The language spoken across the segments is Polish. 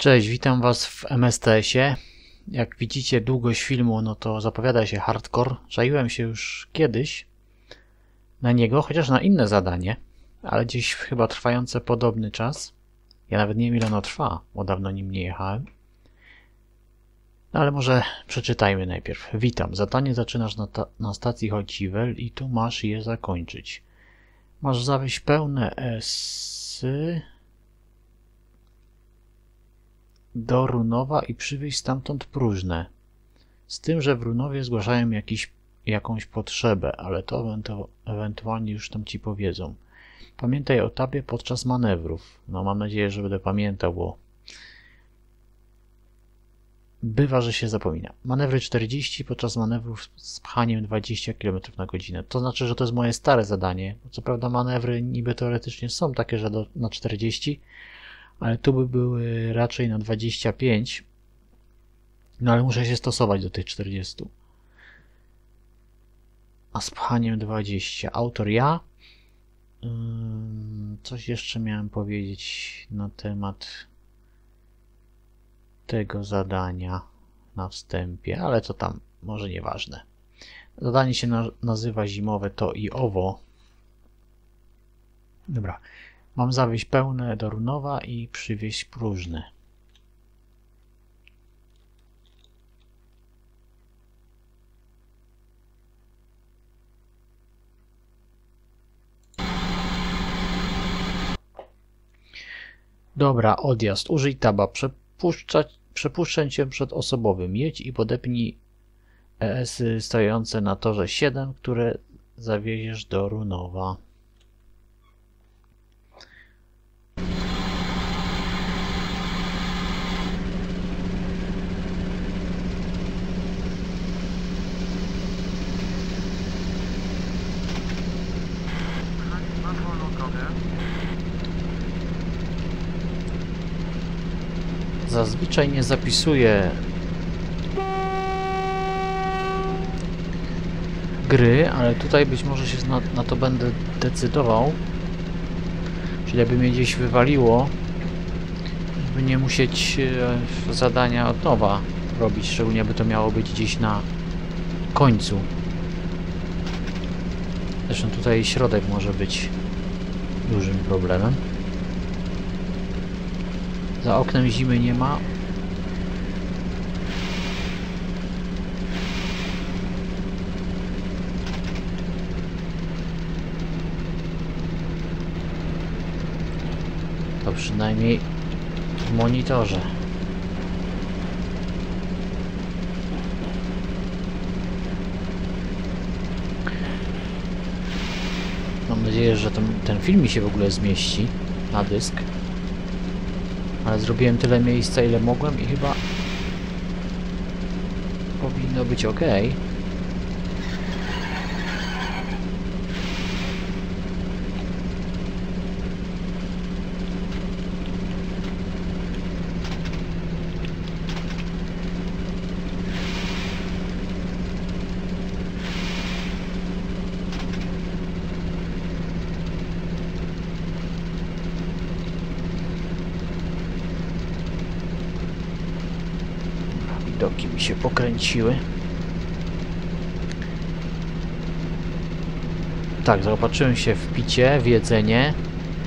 Cześć, witam Was w MSTS-ie. Jak widzicie, długość filmu, no to zapowiada się hardcore. Czaiłem się już kiedyś na niego, chociaż na inne zadanie, ale gdzieś chyba trwające podobny czas. Ja nawet nie wiem, ile ono trwa, bo dawno nim nie jechałem. No ale może przeczytajmy najpierw. Witam, zadanie zaczynasz na stacji Chodziwel i tu masz je zakończyć. Masz zawieźć pełne esy do Runowa i przywieźć stamtąd próżne. Z tym, że w Runowie zgłaszają jakąś potrzebę, ale to ewentualnie już tam ci powiedzą. Pamiętaj o tabie podczas manewrów. No mam nadzieję, że będę pamiętał, bo bywa, że się zapomina. Manewry 40 podczas manewrów z pchaniem 20 km na godzinę. To znaczy, że to jest moje stare zadanie. Co prawda manewry niby teoretycznie są takie, że na 40, ale tu by były raczej na 25. No ale muszę się stosować do tych 40. A z pchaniem 20. Autor ja. Coś jeszcze miałem powiedzieć na temat tego zadania na wstępie, ale to tam może nieważne. Zadanie się nazywa zimowe to i owo. Dobra. Mam zawieźć pełne do Runowa i przywieźć próżne. Dobra, odjazd. Użyj taba. Przepuszczę cię przed osobowym. Jedź i podepnij ES-y stojące na torze 7, które zawieziesz do Runowa. Zazwyczaj nie zapisuję gry, ale tutaj być może się na to będę decydował. Czyli jakby mnie gdzieś wywaliło, żeby nie musieć zadania od nowa robić, szczególnie by to miało być gdzieś na końcu. Zresztą tutaj środek może być dużym problemem. Za oknem zimy nie ma. To przynajmniej w monitorze. Mam nadzieję, że ten film mi się w ogóle zmieści na dysk. Ale zrobiłem tyle miejsca, ile mogłem i chyba powinno być ok. Widoki mi się pokręciły. Tak, zaopatrzyłem się w picie, w jedzenie.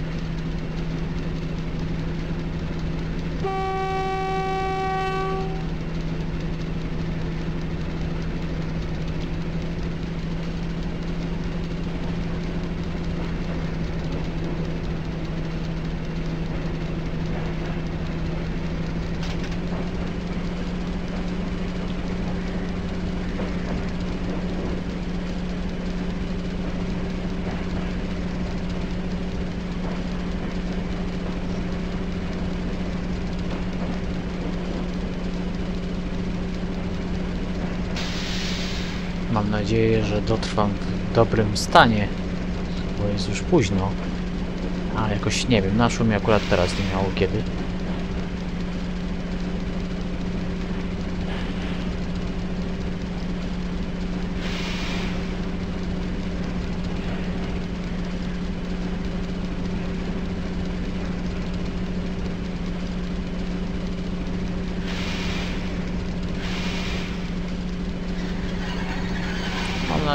Mam nadzieję, że dotrwam w dobrym stanie, bo jest już późno. A jakoś nie wiem, naszło mi akurat teraz nie miało kiedy.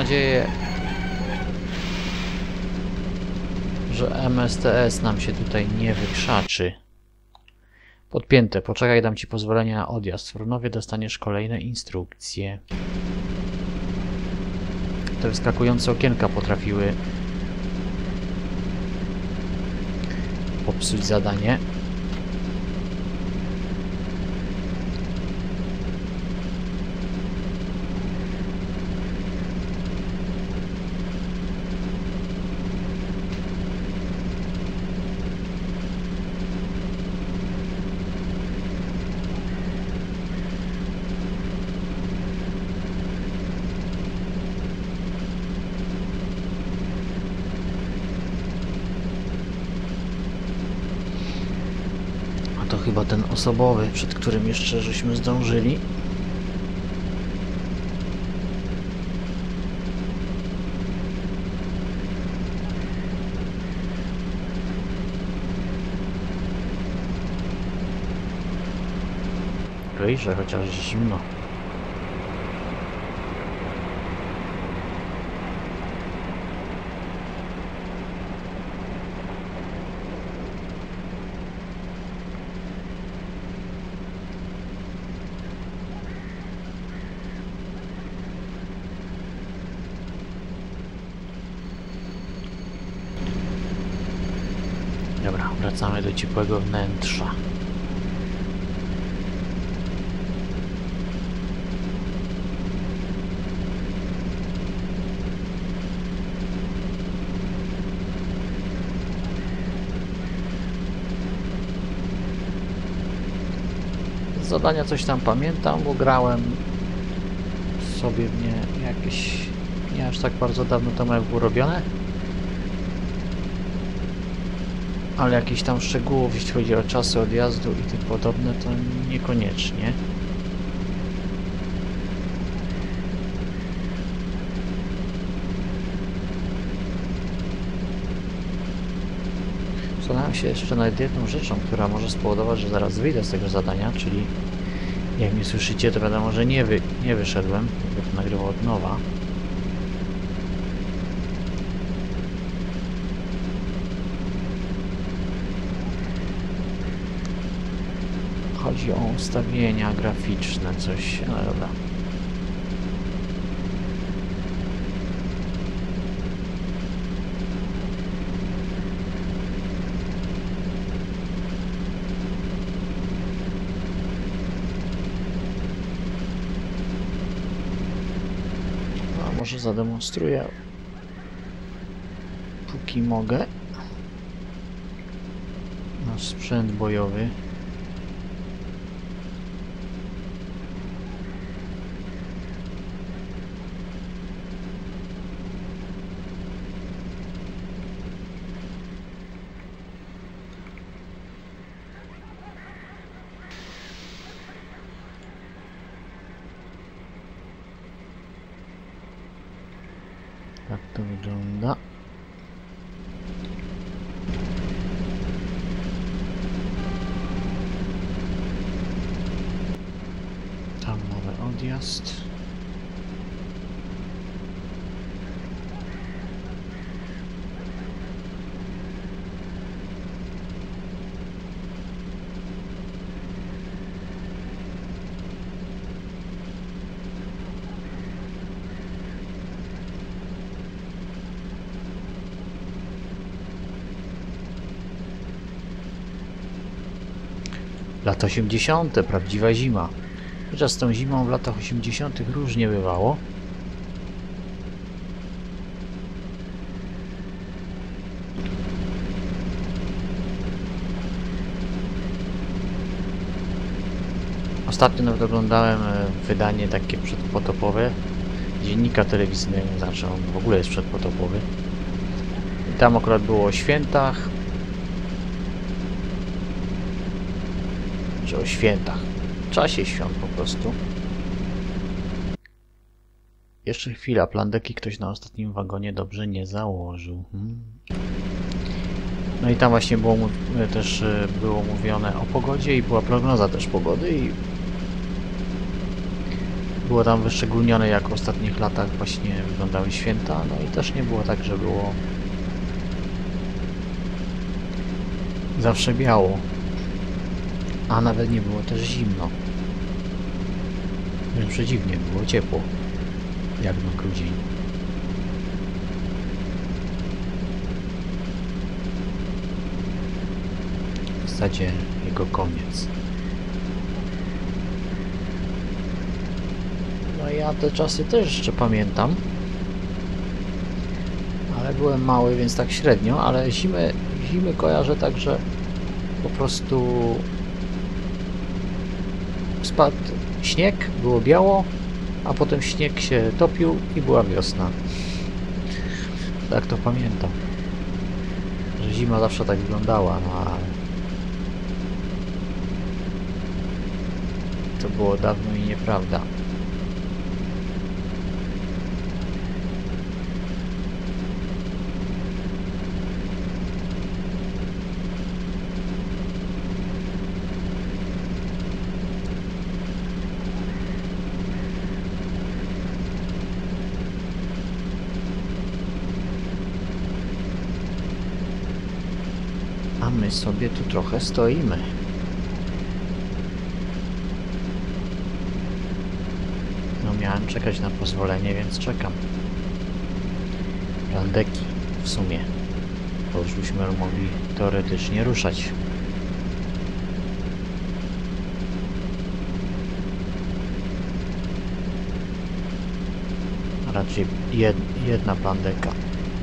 nadzieję, że MSTS nam się tutaj nie wykrzaczy. Podpięte. Poczekaj, dam ci pozwolenie na odjazd. W Runowie dostaniesz kolejne instrukcje. Te wyskakujące okienka potrafiły popsuć zadanie. To chyba ten osobowy, przed którym jeszcze żeśmy zdążyli. Wyjrzę, chociaż zimno. Dobra, wracamy do ciepłego wnętrza. Z zadania coś tam pamiętam, bo grałem sobie w nie jakieś nie aż tak bardzo dawno temu, jak było robione. Ale jakichś tam szczegółów, jeśli chodzi o czasy odjazdu i tym podobne, to niekoniecznie. Zastanawiam się jeszcze nad jedną rzeczą, która może spowodować, że zaraz wyjdę z tego zadania, czyli jak mnie słyszycie, to wiadomo, że nie wyszedłem, bo to nagrywał od nowa. Chodzi o ustawienia graficzne, coś, ale dobra. A może zademonstruję, póki mogę, nasz sprzęt bojowy. Tak to wygląda. Tam mamy odjazd. Lata 80. Prawdziwa zima. Chociaż z tą zimą w latach 80. różnie bywało. Ostatnio nawet oglądałem wydanie takie przedpotopowe dziennika telewizyjnego, znaczy on w ogóle jest przedpotopowy. I tam akurat było o świętach. O świętach, w czasie świąt po prostu. Jeszcze chwila, plandeki ktoś na ostatnim wagonie dobrze nie założył. No i tam właśnie było mówione o pogodzie i była prognoza też pogody i było tam wyszczególnione, jak w ostatnich latach właśnie wyglądały święta, no i też nie było tak, że było zawsze biało, a nawet nie było też zimno. Wręcz przeciwnie, było ciepło, jak na grudzień. W zasadzie jego koniec. No ja te czasy też jeszcze pamiętam, ale byłem mały, więc tak średnio, ale zimy kojarzę tak, że po prostu spadł śnieg, było biało, a potem śnieg się topił i była wiosna. Tak to pamiętam, że zima zawsze tak wyglądała, no ale to było dawno i nieprawda. A my sobie tu trochę stoimy. No miałem czekać na pozwolenie, więc czekam. Plandeki w sumie. Bo już byśmy mogli teoretycznie ruszać. A raczej jedna plandeka.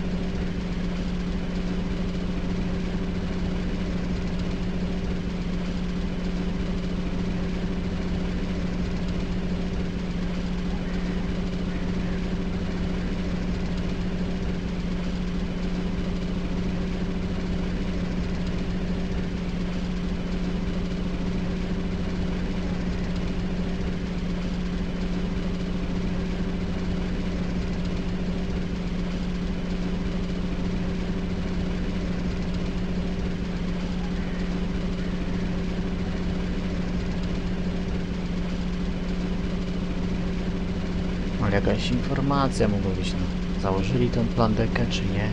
Ale jakaś informacja mogła być, no. Założyli tą plandekę, czy nie?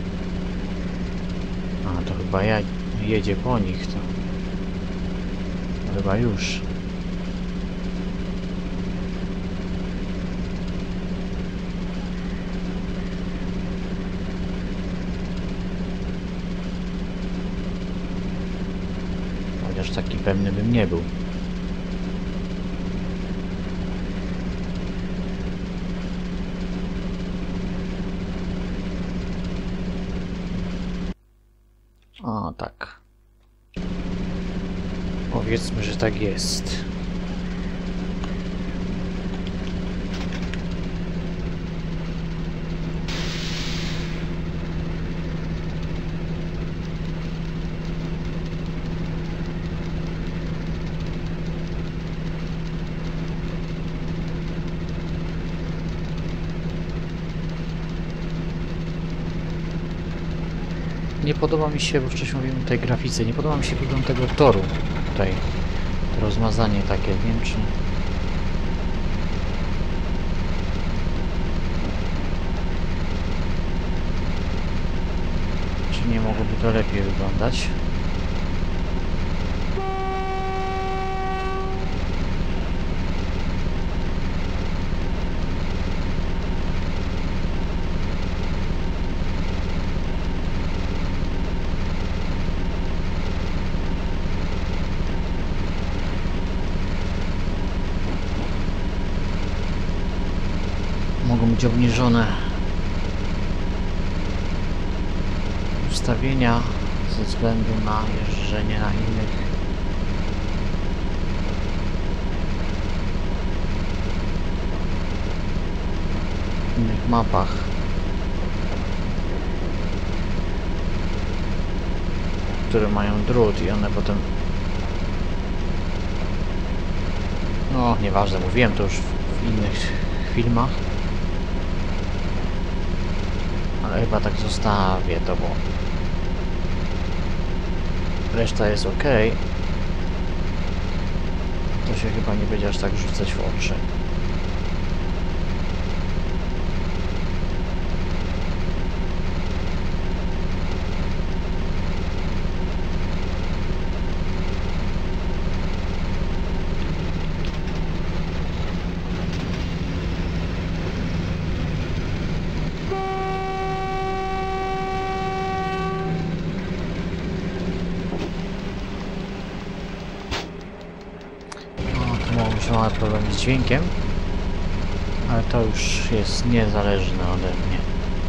A, to chyba jedzie po nich, to chyba już. Chociaż taki pewny bym nie był. O, tak. Powiedzmy, że tak jest. Nie podoba mi się, bo wcześniej mówiłem o tej grafice, nie podoba mi się wygląd tego toru tutaj. To rozmazanie takie, nie wiem czy nie mogłoby to lepiej wyglądać. Mogą być obniżone ustawienia ze względu na jeżdżenie na innych mapach. Które mają drut i one potem... No, nieważne, mówiłem to już w innych filmach. Ale chyba tak zostawię to, bo reszta jest ok. To się chyba nie będzie aż tak rzucać w oczy. jeszcze mamy problem z dźwiękiem, ale to już jest niezależne ode mnie.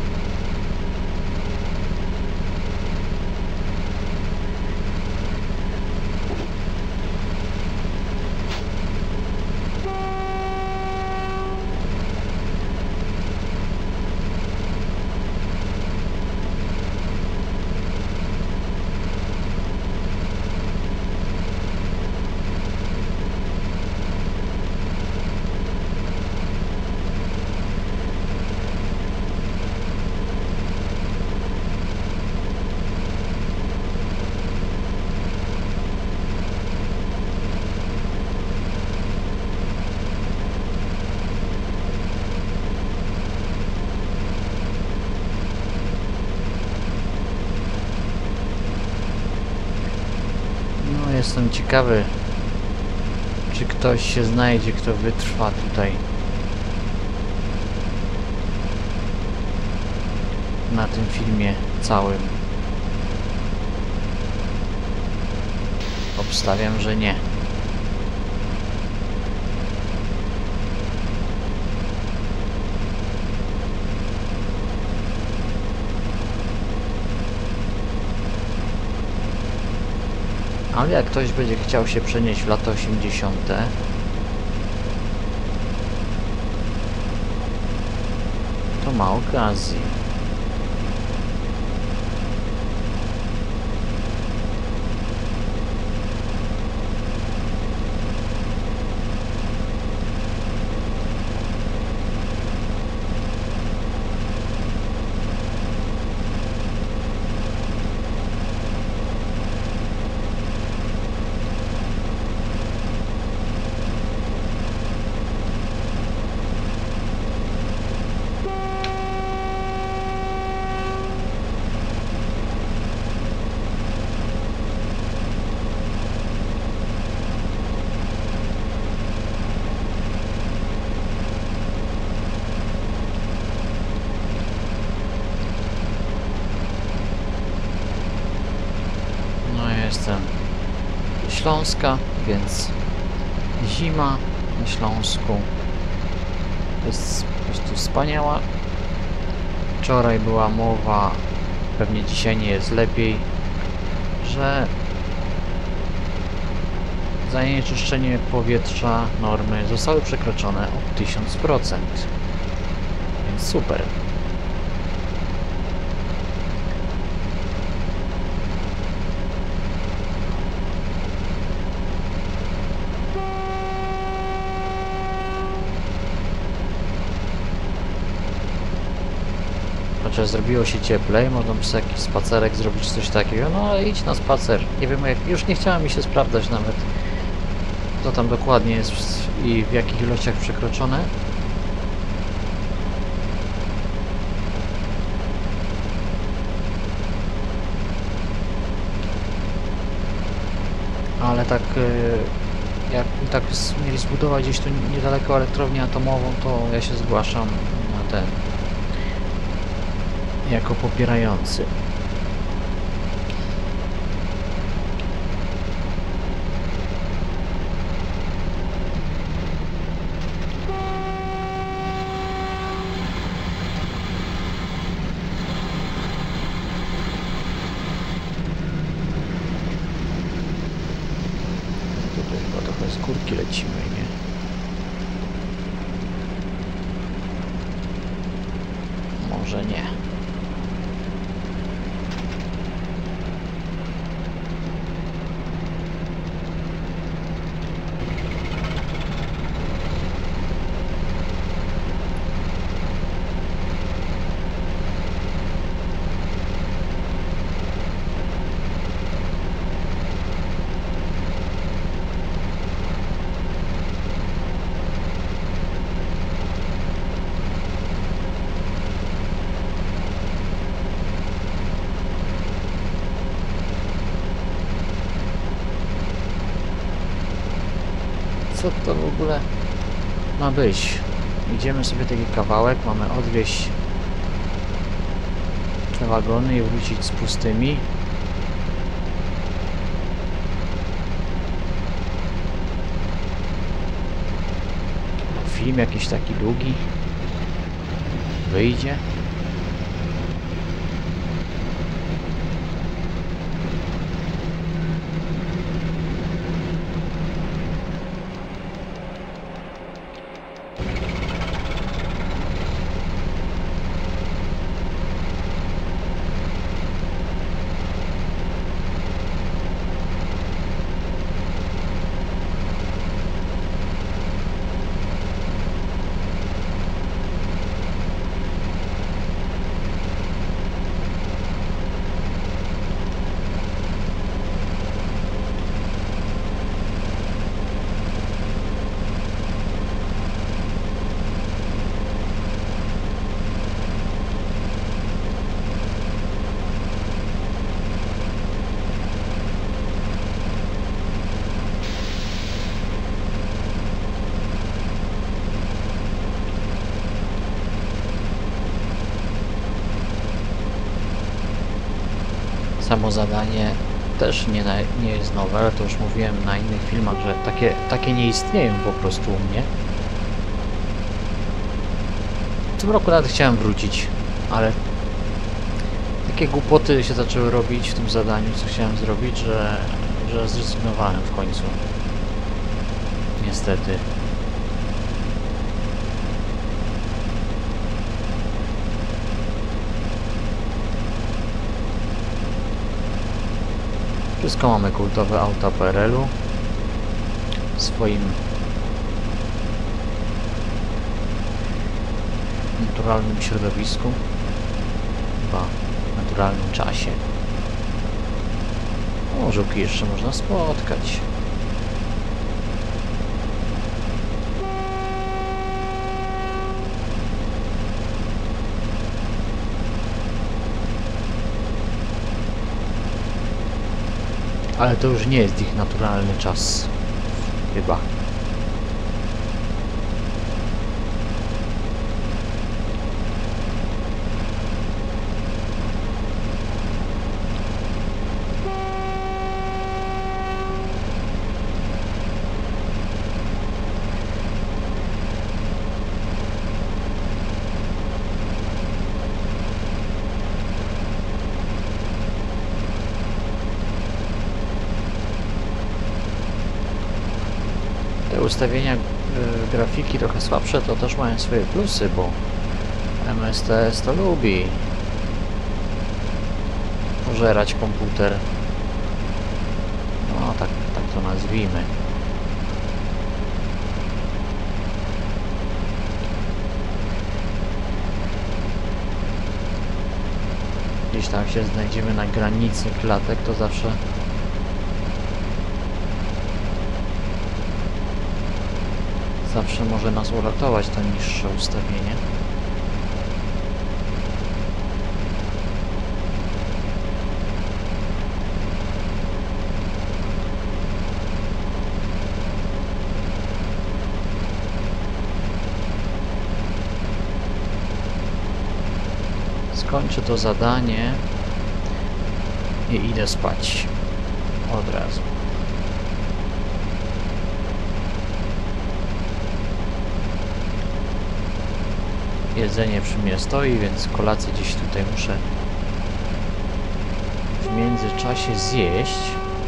Jestem ciekawy, czy ktoś się znajdzie, kto wytrwa tutaj na tym filmie całym. Obstawiam, że nie. Ale jak ktoś będzie chciał się przenieść w lata 80., to ma okazję. Jestem z Śląska, więc zima na Śląsku to jest po prostu wspaniała. Wczoraj była mowa, pewnie dzisiaj nie jest lepiej, że zanieczyszczenie powietrza, normy zostały przekroczone o 1000%, więc super. Chociaż zrobiło się cieplej, można by sobie jakiś spacerek zrobić, coś takiego, no ale idź na spacer. Nie wiem, już nie chciałem mi się sprawdzać nawet, co tam dokładnie jest i w jakich ilościach przekroczone. Ale tak, jak tak mieli zbudować gdzieś tu niedaleko elektrownię atomową, to ja się zgłaszam na ten, jako popierający. Tutaj chyba trochę z górki lecimy, nie? Może nie. Co to w ogóle ma być? Idziemy sobie taki kawałek, mamy odwieźć te wagony i wrócić z pustymi. film jakiś taki długi wyjdzie. Samo zadanie też nie jest nowe, ale to już mówiłem na innych filmach, że takie nie istnieją po prostu u mnie. W tym roku nawet chciałem wrócić, ale takie głupoty się zaczęły robić w tym zadaniu, co chciałem zrobić, że zrezygnowałem w końcu. Niestety. Wszystko mamy kultowe auta PRL-u w swoim naturalnym środowisku, chyba naturalnym czasie. O, żółki jeszcze można spotkać. Ale to już nie jest ich naturalny czas. Chyba. Ustawienia grafiki trochę słabsze to też mają swoje plusy, bo MSTS to lubi pożerać komputer. No tak to nazwijmy. Gdzieś tam się znajdziemy na granicy klatek, to zawsze może nas uratować to niższe ustawienie. Skończę to zadanie i idę spać od razu. Jedzenie przy mnie stoi, więc kolację gdzieś tutaj muszę w międzyczasie zjeść.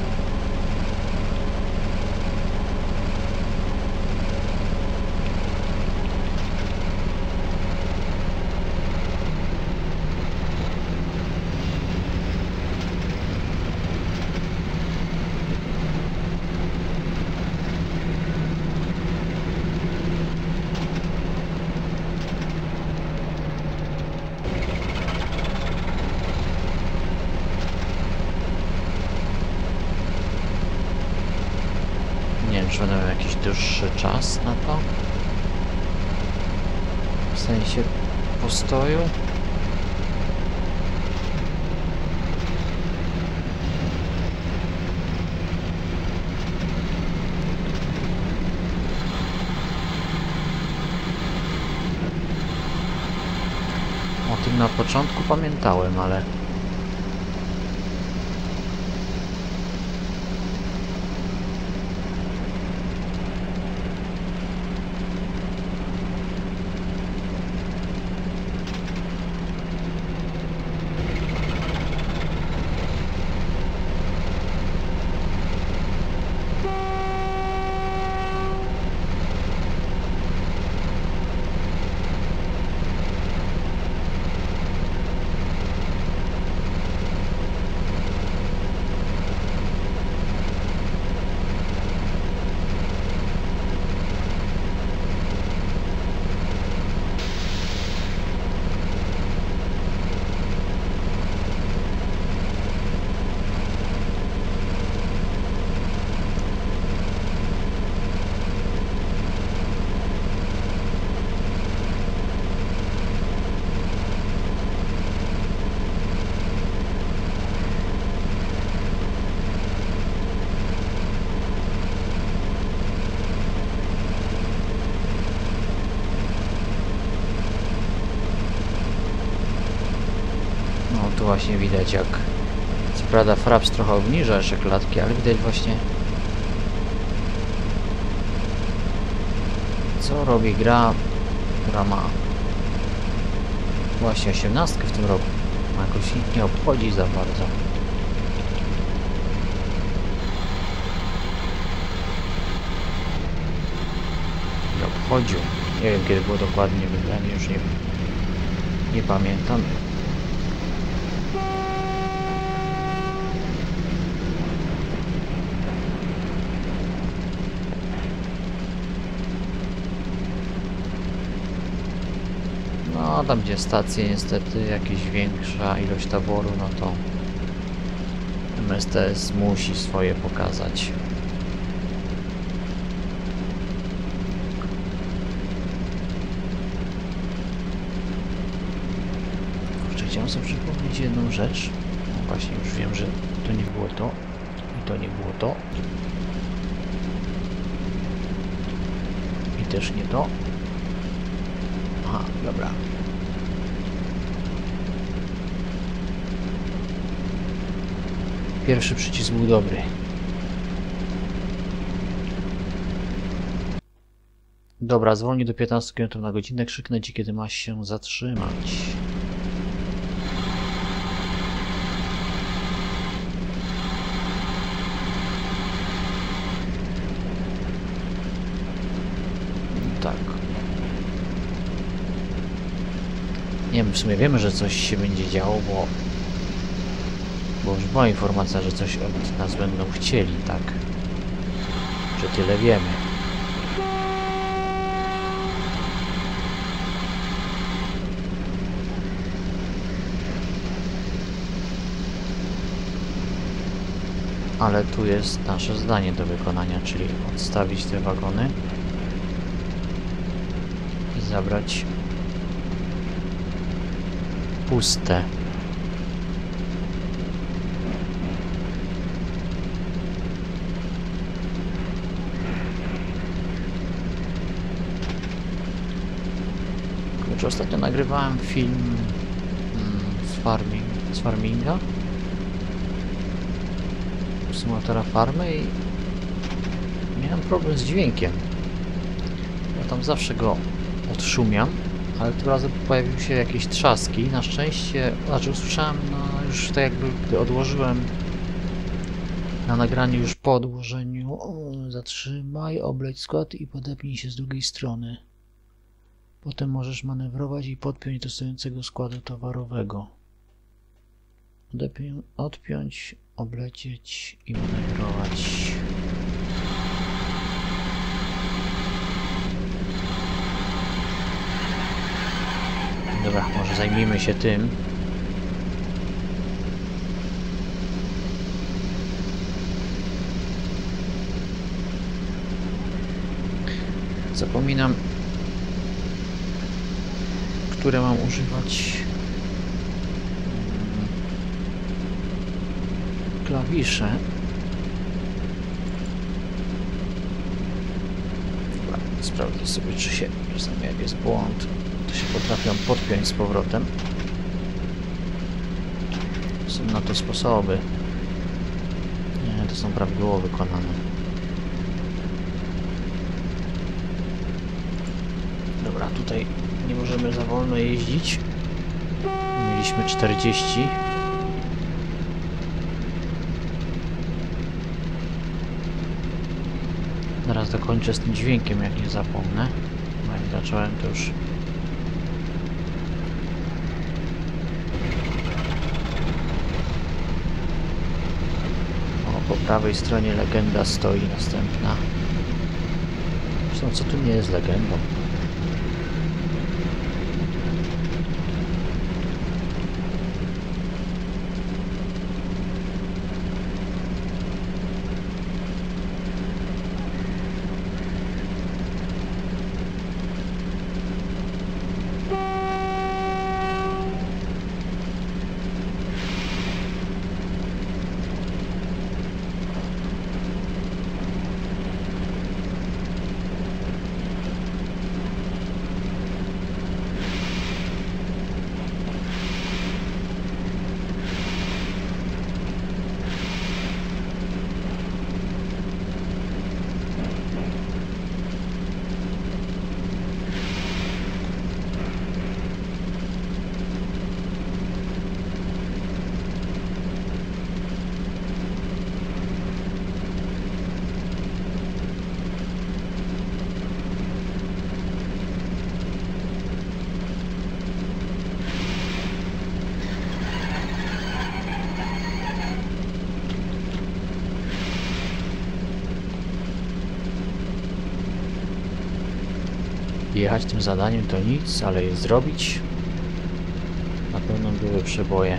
Czy będę miał jakiś dłuższy czas na to? W sensie postoju? O tym na początku pamiętałem, ale właśnie widać, jak co prawda Fraps trochę obniża jeszcze klatki, ale widać właśnie, co robi gra, która ma właśnie 18 w tym roku. Jakoś ich nie obchodzi za bardzo. Nie obchodził. Nie wiem, kiedy było dokładnie wydanie, już nie pamiętam. No, tam gdzie stacje niestety jakieś większa ilość taboru, no to MSTS musi swoje pokazać. Kurczę, chciałem sobie przypomnieć jedną rzecz. No właśnie, już wiem, że to nie było to i to nie było to i też nie to. Aha, dobra. Pierwszy przycisk był dobry. Dobra, zwolnij do 15 km na godzinę. Krzyknę ci, kiedy masz się zatrzymać. Tak. Nie wiem, w sumie wiemy, że coś się będzie działo, bo już była informacja, że coś od nas będą chcieli, tak? Że tyle wiemy. Ale tu jest nasze zadanie do wykonania, czyli odstawić te wagony i zabrać puste. Kurczę, ostatnio nagrywałem film z farminga, symulatora farmy i miałem problem z dźwiękiem. Ja tam zawsze go odszumiam, ale tym razem pojawiły się jakieś trzaski. Na szczęście, znaczy usłyszałem, no już tak jakby, gdy odłożyłem na nagraniu, już po odłożeniu, zatrzymaj, obleć skład i podepnij się z drugiej strony. Potem możesz manewrować i podpiąć do stojącego składu towarowego. Odpiąć, oblecieć i manewrować. Dobra, może zajmijmy się tym. Zapominam, które mam używać klawisze. Dobra, sprawdzę sobie, czy się czasami jak jest błąd, to się potrafią podpiąć z powrotem. Są na to sposoby. Nie, to są prawidłowo wykonane. Dobra, tutaj nie możemy za wolno jeździć. Mieliśmy 40. Zaraz dokończę z tym dźwiękiem, jak nie zapomnę. No jak zacząłem, to już... O, po prawej stronie legenda stoi następna. Zresztą, co tu nie jest legendą? jechać tym zadaniem to nic, ale je zrobić na pewno były przeboje.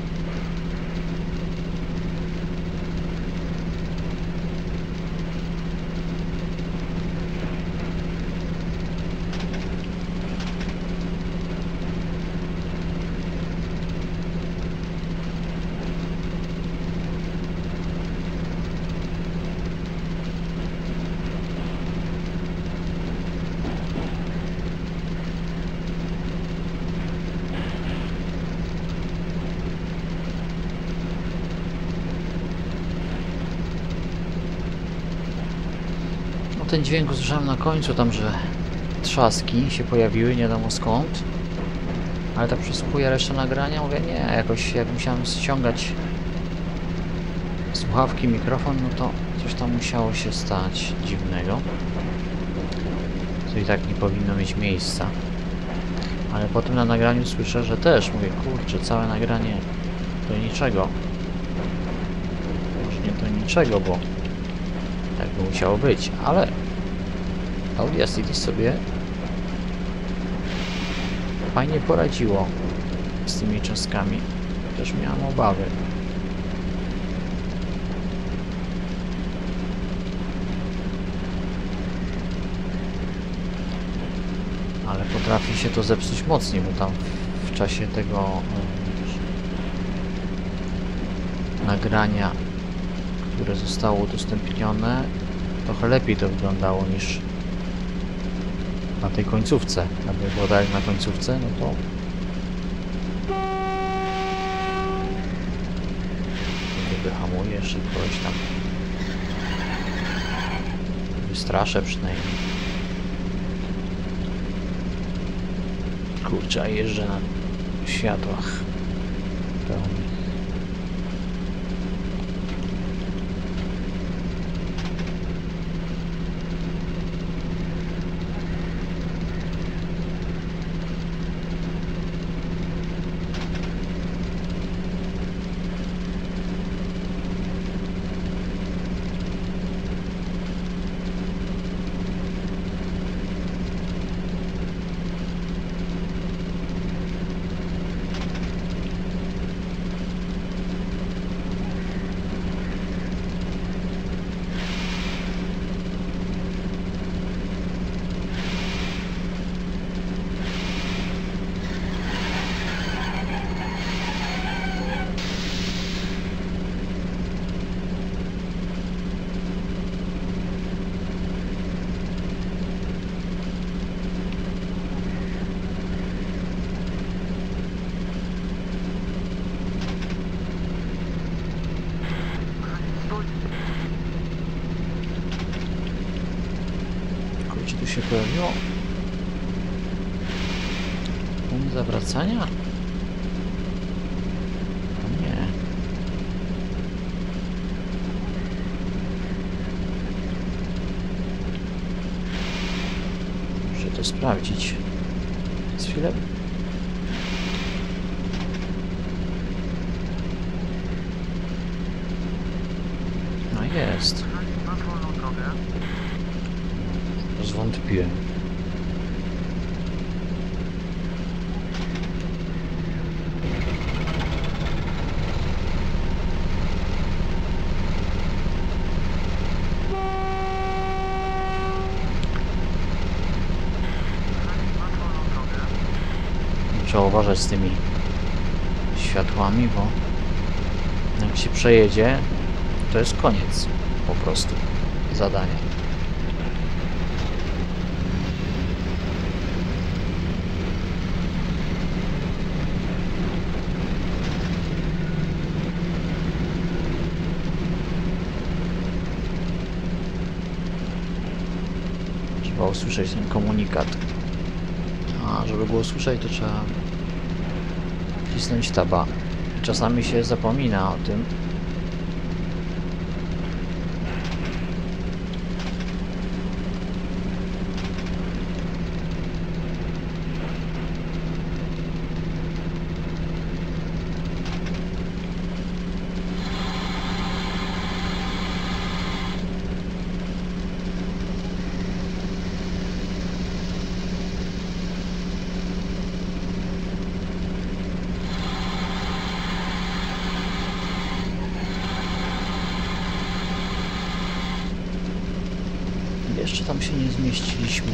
Ten dźwięk usłyszałem na końcu, tam, że trzaski się pojawiły, nie wiadomo skąd. Ale tak przesłuchuję resztę nagrania, mówię, nie, jakoś jak musiałem ściągać słuchawki, mikrofon, no to coś tam musiało się stać dziwnego. Co i tak nie powinno mieć miejsca. Ale potem na nagraniu słyszę, że też, mówię, kurczę, całe nagranie do niczego. Może nie do niczego, bo tak by musiało być, ale Audacity sobie fajnie poradziło z tymi czaskami. Też miałem obawy. Ale potrafi się to zepsuć mocniej, bo tam w czasie tego nagrania, które zostało udostępnione, trochę lepiej to wyglądało niż na tej końcówce. Gdyby było tak jak na końcówce, no to wyhamuję jeszcze kogoś tam. Wystraszę przynajmniej. Kurczę, a jeżdżę na światłach pełnych. Tu się pojawiło punkt zawracania? O nie. Muszę to sprawdzić. Z chwilę. No jest. Zwątpiłem. Trzeba uważać z tymi światłami, bo jak się przejedzie, to jest koniec po prostu zadania. Trzeba usłyszeć ten komunikat. A żeby go usłyszeć, to trzeba wcisnąć taba. Czasami się zapomina o tym. Jeszcze tam się nie zmieściliśmy.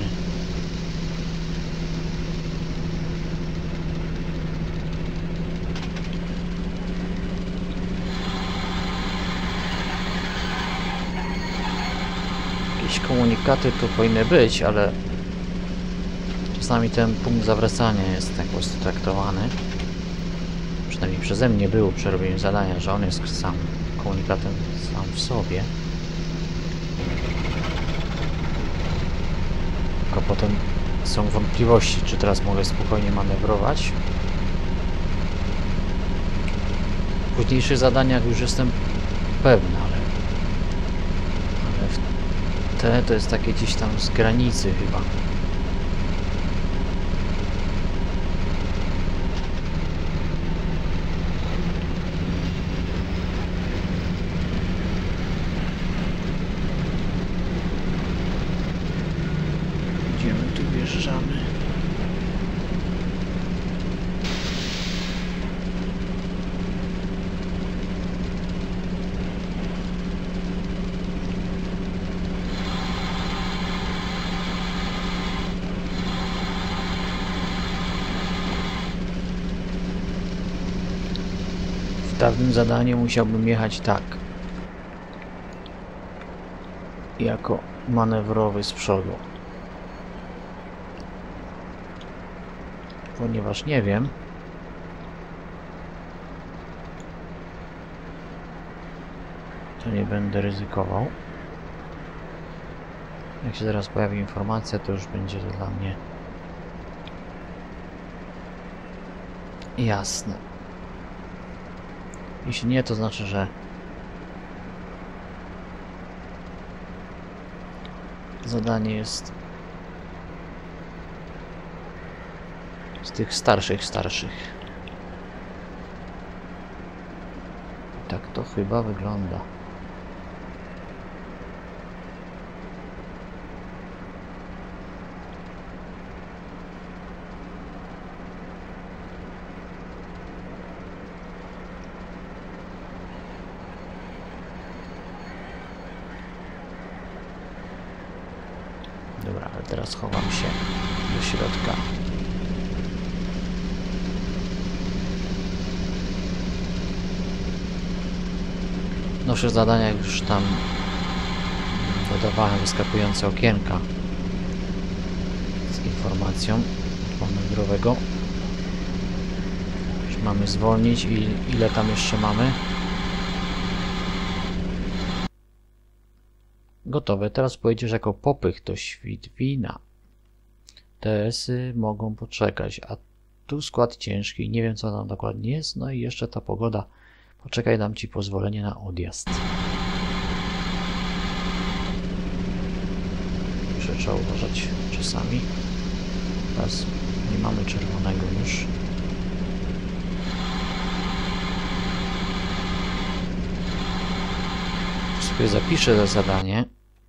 Jakieś komunikaty tu powinny być, ale czasami ten punkt zawracania jest tak po prostu traktowany. Przynajmniej przeze mnie był przy robieniu zadania, że on jest sam komunikatem sam w sobie. Tylko potem są wątpliwości, czy teraz mogę spokojnie manewrować. W późniejszych zadaniach już jestem pewny, ale te to jest takie gdzieś tam z granicy chyba. Gdzie my tu wjeżdżamy? W dawnym zadaniu musiałbym jechać tak. Jako manewrowy z przodu. Ponieważ nie wiem, to nie będę ryzykował. Jak się zaraz pojawi informacja, to już będzie to dla mnie jasne. Jeśli nie, to znaczy, że zadanie jest z tych starszych. Tak to chyba wygląda. Dobra, ale teraz chowam się do środka. W nowszych zadaniach już tam dodawałem wyskakujące okienka z informacją manewrowego. Już mamy zwolnić i ile tam jeszcze mamy? Gotowe. Teraz pojedziesz jako popych do Świdwina. TS-y mogą poczekać, a tu skład ciężki. Nie wiem, co tam dokładnie jest. No i jeszcze ta pogoda. Poczekaj, dam ci pozwolenie na odjazd. Muszę trzeba uważać czasami. Teraz nie mamy czerwonego już. Sobie zapiszę to zadanie.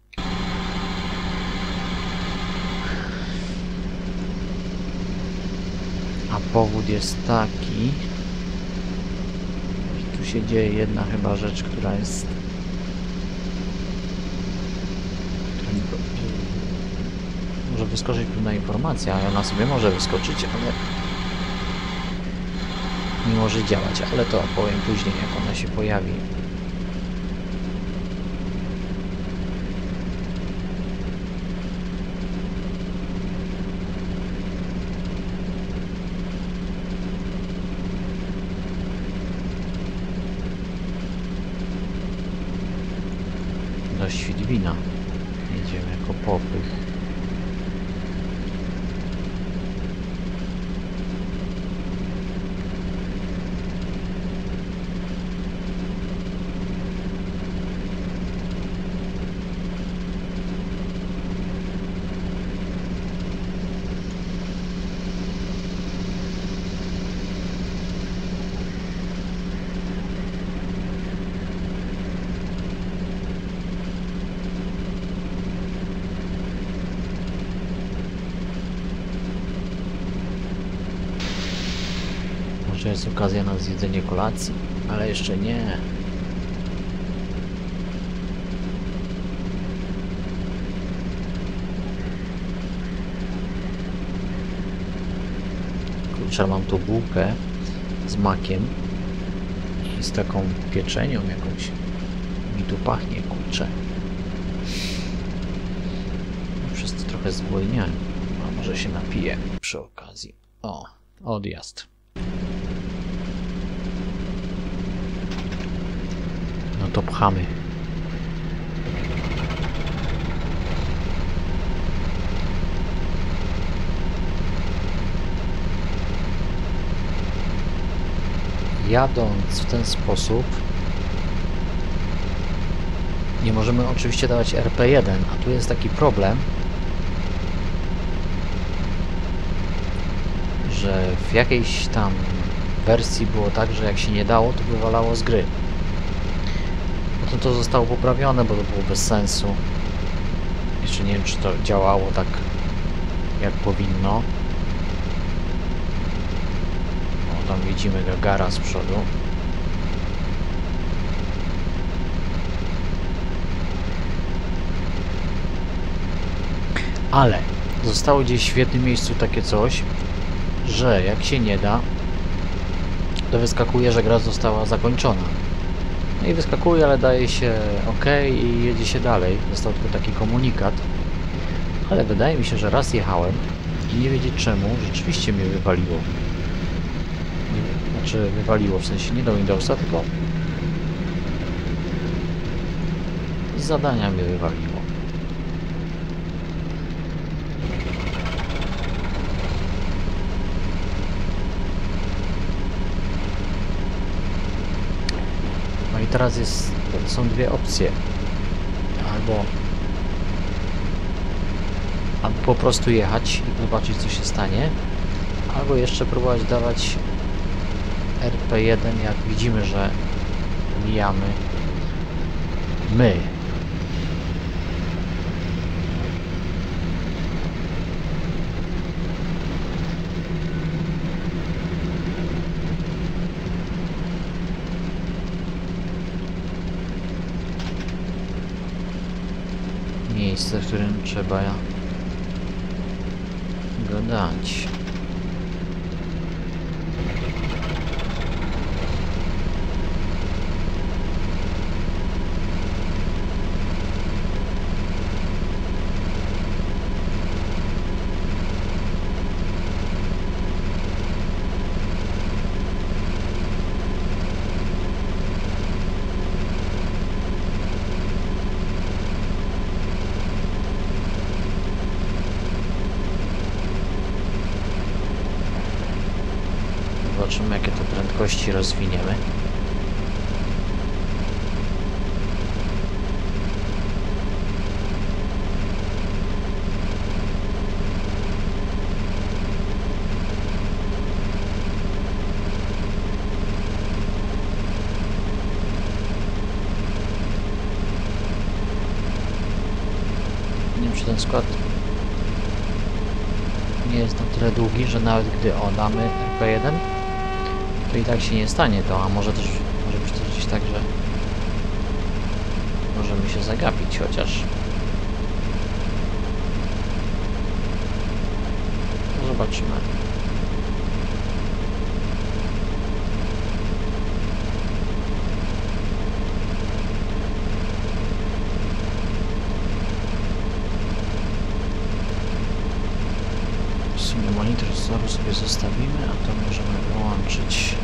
A powód jest taki, że tu się dzieje jedna chyba rzecz, która jest... Może wyskoczyć pewna informacja, a ona sobie może wyskoczyć, ale nie może działać, ale to opowiem później, jak ona się pojawi. Do Świdwina jedziemy jako popych. Może jest okazja na zjedzenie kolacji, ale jeszcze nie. wieczór mam tu bułkę z makiem i z taką pieczenią jakąś. Mi tu pachnie, kurczę. Przez to trochę zwolniałem. A może się napiję przy okazji. O, odjazd. No to pchamy. Jadąc w ten sposób nie możemy oczywiście dawać RP1, a tu jest taki problem, że w jakiejś tam wersji było tak, że jak się nie dało, to wywalało z gry. Potem to zostało poprawione, bo to było bez sensu. Jeszcze nie wiem, czy to działało tak jak powinno. O, tam widzimy Gagara z przodu. Ale zostało gdzieś w jednym miejscu takie coś, że jak się nie da, to wyskakuje, że gra została zakończona. No i wyskakuje, ale daje się OK i jedzie się dalej. Został tylko taki komunikat. Ale wydaje mi się, że raz jechałem i nie wiedzieć czemu, rzeczywiście mnie wywaliło. Znaczy wywaliło, w sensie nie do Windowsa, tylko z zadania mnie wywaliło. No i teraz są dwie opcje. Albo po prostu jechać i zobaczyć, co się stanie, albo jeszcze próbować dawać RP1, jak widzimy, że mijamy my. Miejsce, w którym trzeba go dać. Zobaczymy, jakie to prędkości rozwiniemy. Nie wiem, czy ten skład nie jest na tyle długi, że nawet gdy damy RP1, to i tak się nie stanie to, a może być to gdzieś tak, że możemy się zagapić chociaż. No zobaczymy. W sumie monitor wzoru sobie zostawimy, a to możemy wyłączyć.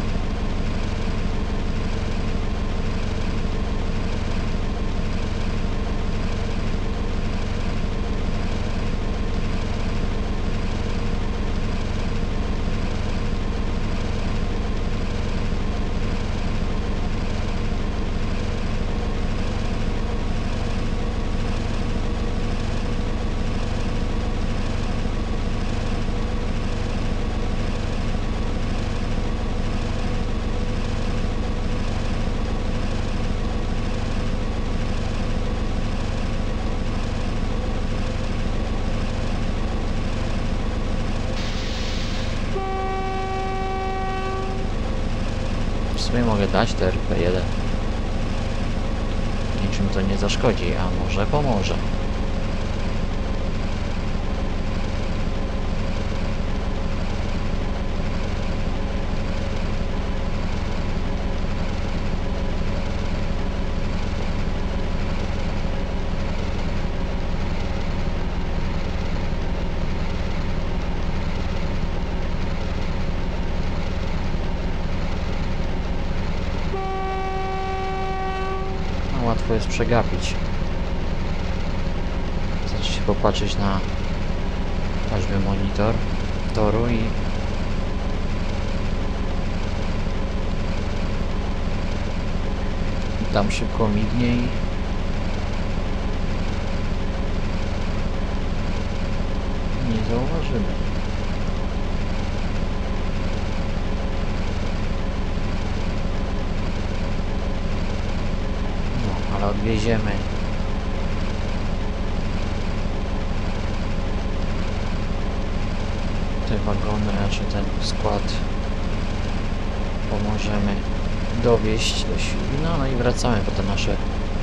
W sumie mogę dać te RP1. Niczym to nie zaszkodzi, a może pomoże. jest przegapić. Znaczy się popatrzeć na choćby monitor toru i tam szybko mignie i nie zauważymy. No, ale odwieziemy te wagony, czy ten skład pomożemy dowieść do Świdwina, no i wracamy po te nasze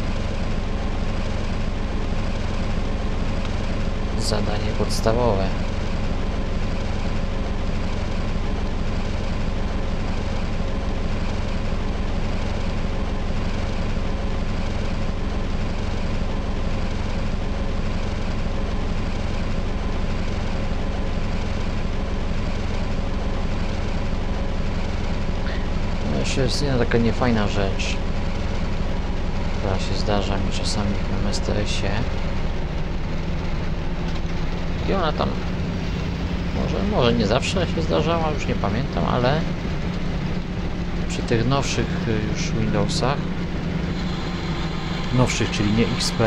zadanie podstawowe. Jeszcze jest jedna taka niefajna rzecz, która się zdarza mi czasami w MSTS-ie. I ona tam może nie zawsze się zdarzała, już nie pamiętam, ale przy tych nowszych już Windowsach, nowszych, czyli nie XP,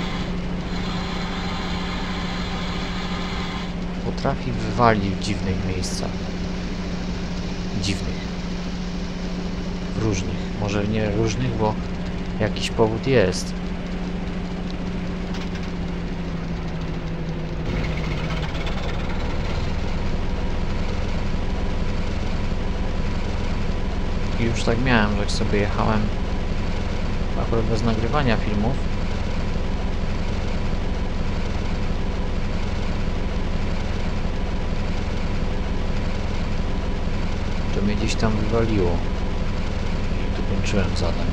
potrafi wywalić w dziwnych miejscach. Dziwnych. Różnych. Może nie różnych, bo jakiś powód jest. I już tak miałem, że jak sobie jechałem akurat bez nagrywania filmów, to mnie gdzieś tam wywaliło. Kończyłem zadań.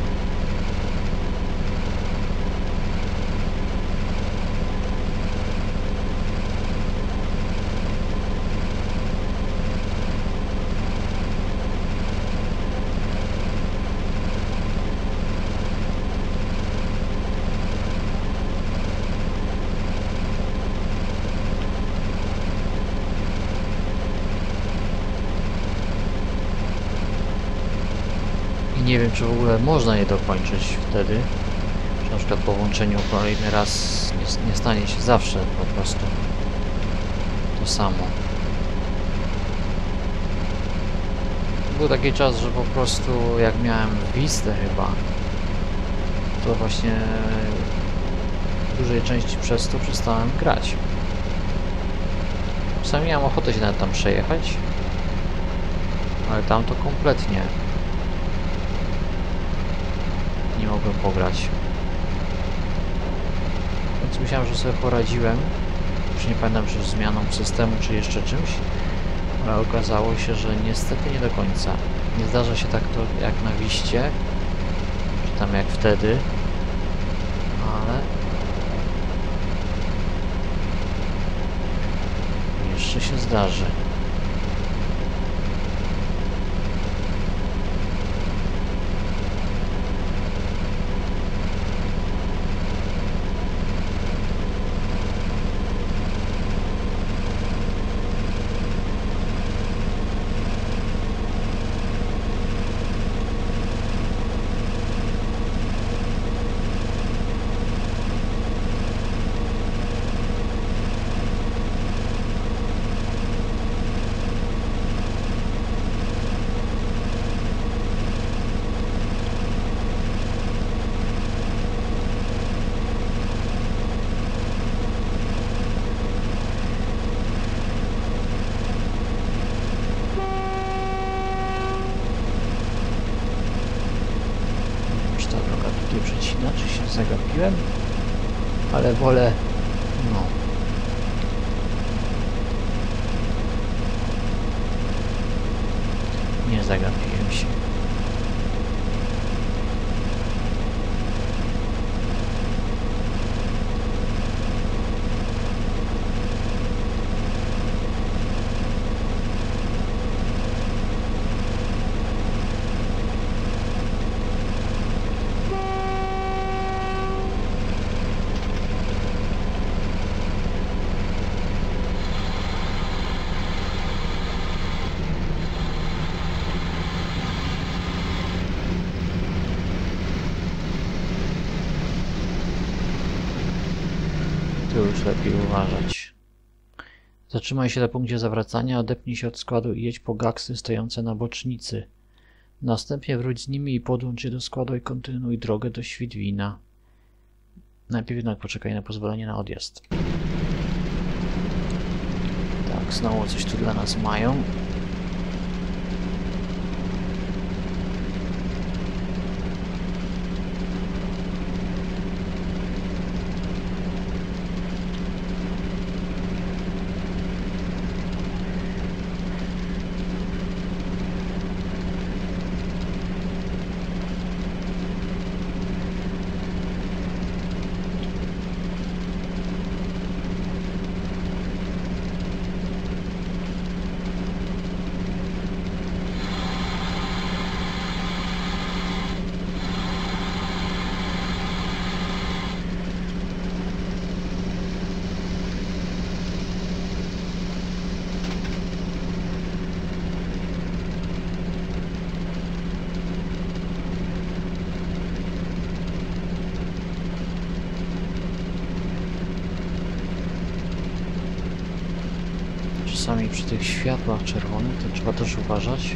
Nie wiem, czy w ogóle można je dokończyć wtedy, czy na przykład po włączeniu kolejny raz nie stanie się zawsze po prostu to samo. Był taki czas, że po prostu jak miałem Vistę chyba, to właśnie w dużej części przez to przestałem grać. Czasami miałem ochotę się nawet tam przejechać, ale tam to kompletnie nie mogłem pograć. Więc myślałem, że sobie poradziłem. Już nie pamiętam, czy zmianą systemu, czy jeszcze czymś. Ale okazało się, że niestety nie do końca. Nie zdarza się tak to jak na Wiście, czy tam jak wtedy. Ale jeszcze się zdarzy. Zagapiłem, ale wolę, no, nie zagapiłem się. Tu już lepiej uważać. Zatrzymaj się na punkcie zawracania, odepnij się od składu i jedź po gaksy stojące na bocznicy. Następnie wróć z nimi i podłącz je do składu i kontynuuj drogę do Świdwina. Najpierw jednak poczekaj na pozwolenie na odjazd. Tak, znowu coś tu dla nas mają. Czasami przy tych światłach czerwonych to trzeba też uważać.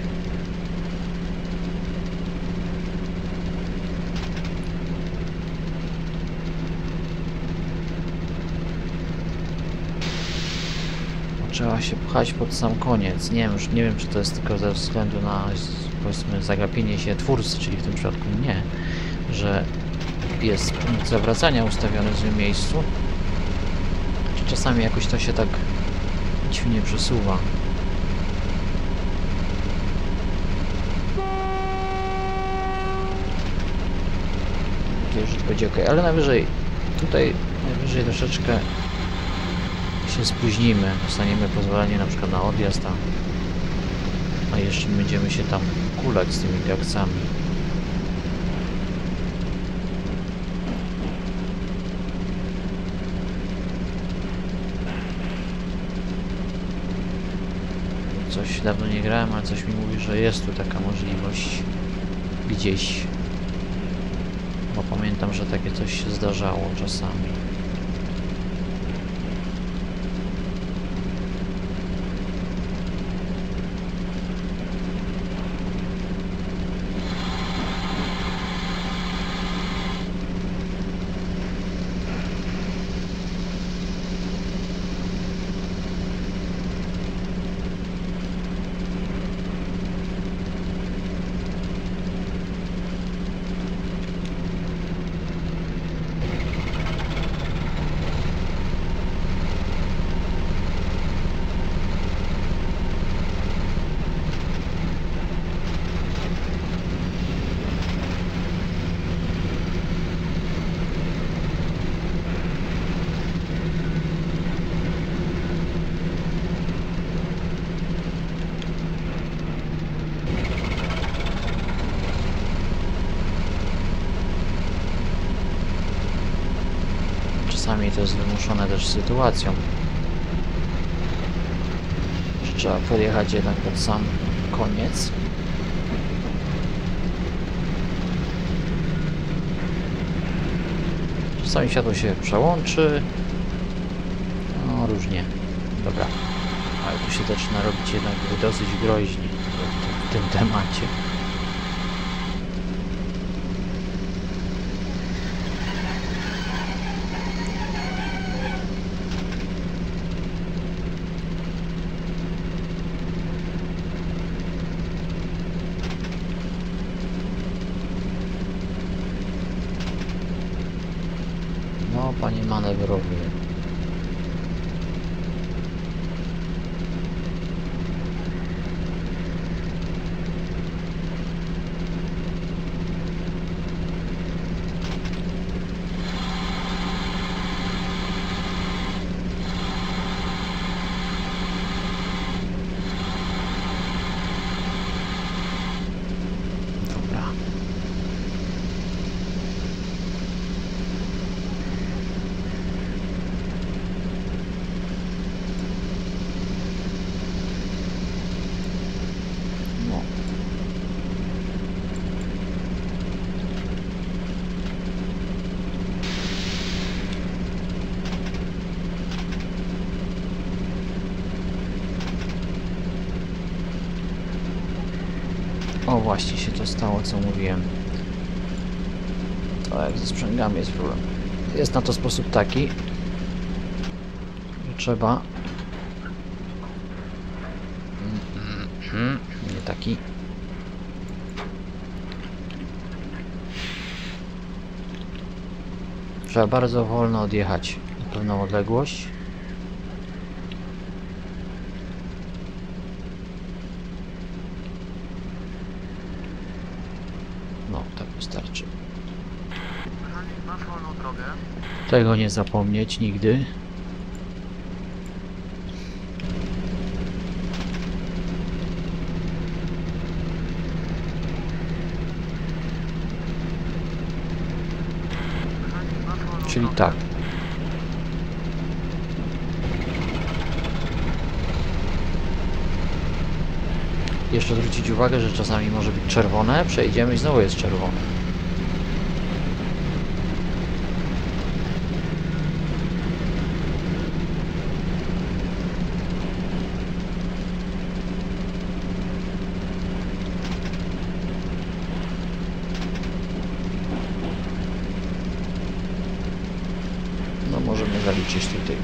Trzeba się pchać pod sam koniec. Nie wiem, już nie wiem, czy to jest tylko ze względu na, powiedzmy, zagapienie się twórcy, czyli w tym przypadku mnie, że jest punkt zawracania ustawiony w złym miejscu. Czy czasami jakoś to się tak dziwnie przesuwa. Już będzie ok, ale najwyżej tutaj troszeczkę się spóźnimy, dostaniemy pozwolenie na przykład na odjazd, a jeszcze będziemy się tam kulać z tymi gaksami. Coś dawno nie grałem, ale coś mi mówi, że jest tu taka możliwość gdzieś. Bo pamiętam, że takie coś się zdarzało czasami. Czasami to jest wymuszone też sytuacją, że trzeba podjechać jednak pod sam koniec. Czasami światło się przełączy. No różnie. Dobra. Ale tu się zaczyna robić jednak dosyć groźnie w tym temacie. No, panie manewrowuje. O, właśnie się to stało, co mówiłem. To jak ze sprzęgami jest problem. Jest na to sposób taki, że trzeba... Nie taki. Trzeba bardzo wolno odjechać na pewną odległość. No, tak wystarczy. Masz wolną drogę? Tego nie zapomnieć nigdy. Czyli tak. Jeszcze zwrócić uwagę, że czasami może być czerwone, przejdziemy i znowu jest czerwone. No możemy zaliczyć tutaj.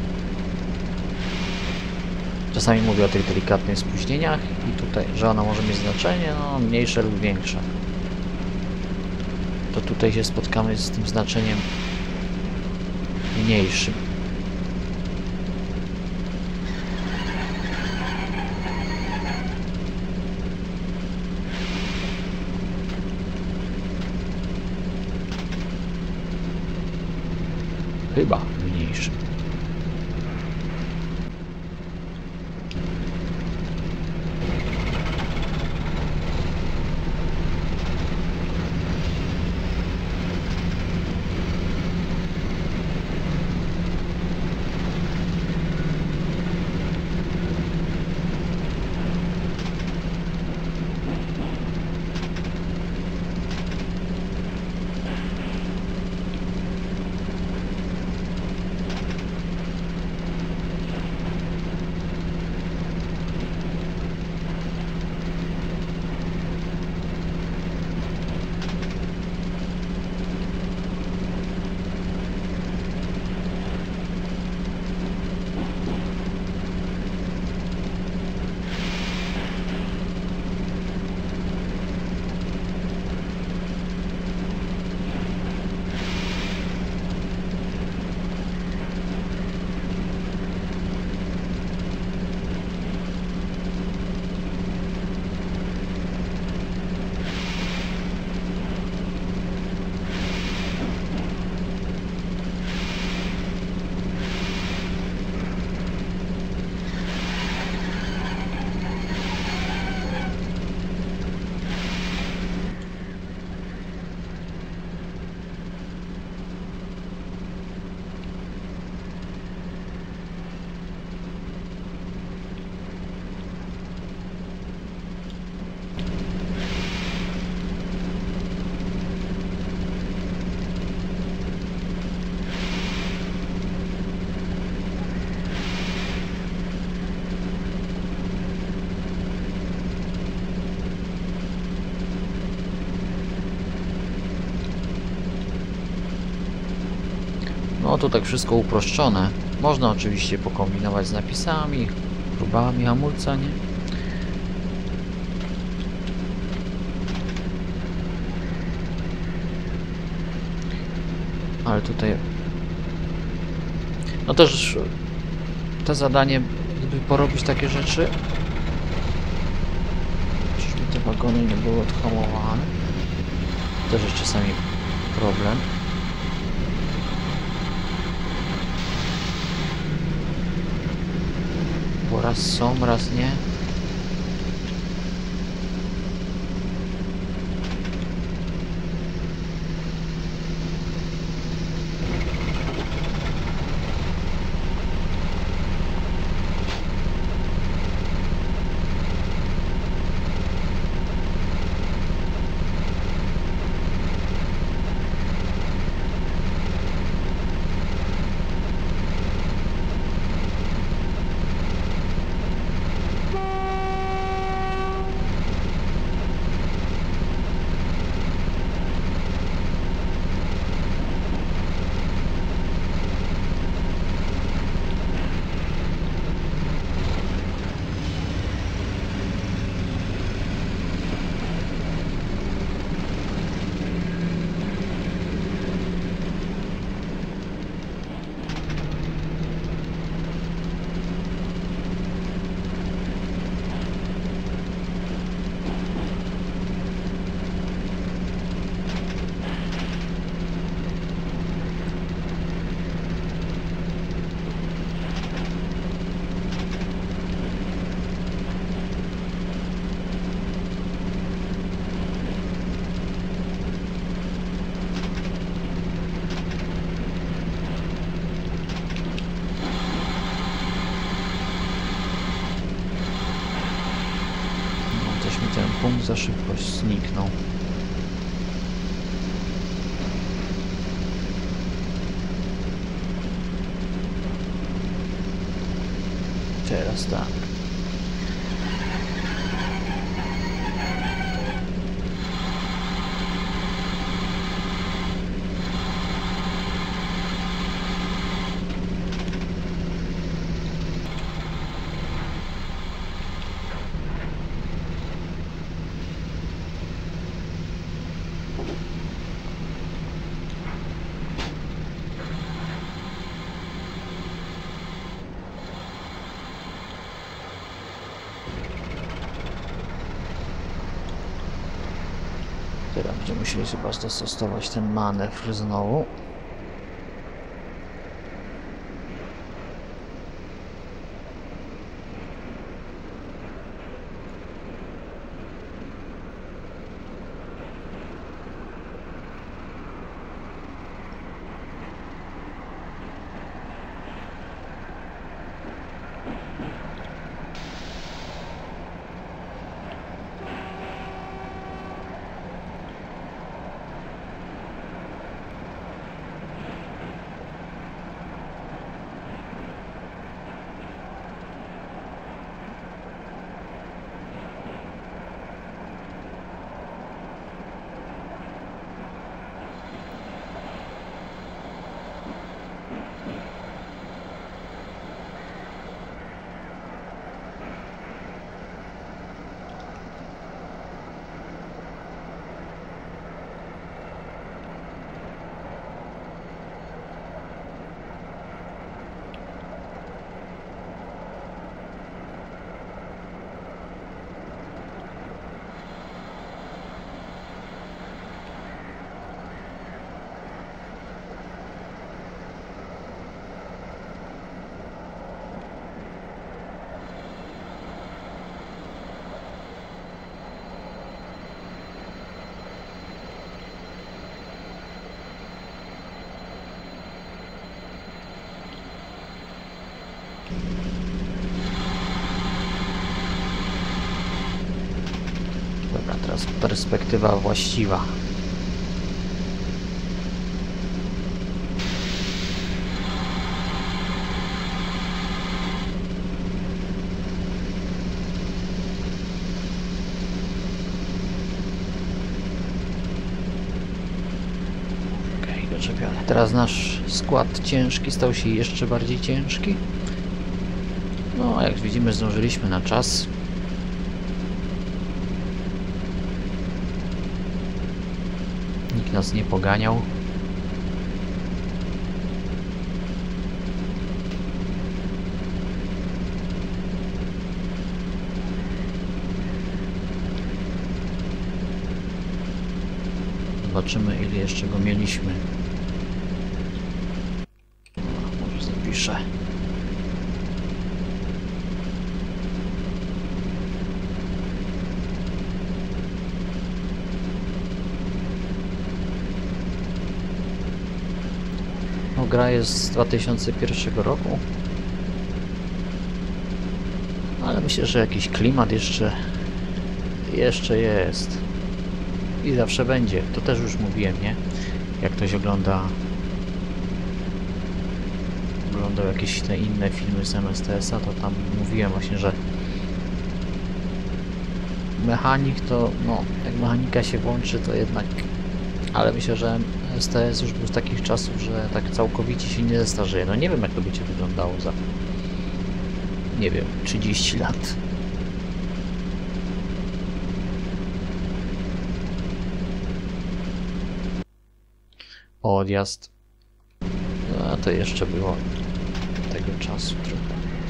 Czasami mówię o tych delikatnych spóźnieniach i tutaj, że ona może mieć znaczenie, no mniejsze lub większe. To tutaj się spotkamy z tym znaczeniem mniejszym. Chyba mniejszym. No to tak wszystko uproszczone. Można oczywiście pokombinować z napisami, próbami hamulca, nie? Ale tutaj... No też to zadanie, gdyby porobić takie rzeczy, czyżby te wagony nie były odhamowane? Też jest czasami problem. Bo raz są, raz nie. i za szybko zniknął. Teraz tak. Teraz będziemy musieli chyba dostosować ten manewr znowu. Dobra, teraz perspektywa właściwa. Okej, doczepiony. Teraz nasz skład ciężki stał się jeszcze bardziej ciężki. No, jak widzimy, zdążyliśmy na czas. Nikt nas nie poganiał. Zobaczymy, ile jeszcze go mieliśmy. Może zapiszę. Gra jest z 2001 roku, ale myślę, że jakiś klimat jeszcze jest i zawsze będzie. To też już mówiłem, nie? Jak ktoś oglądał jakieś te inne filmy z MSTS-a, to tam mówiłem właśnie, że mechanik to, no, jak mechanika się włączy, to jednak, ale myślę, że STS już był z takich czasów, że tak całkowicie się nie zestarzeje. No nie wiem, jak to będzie wyglądało za, nie wiem, 30 lat. Odjazd. No, to jeszcze było tego czasu trochę.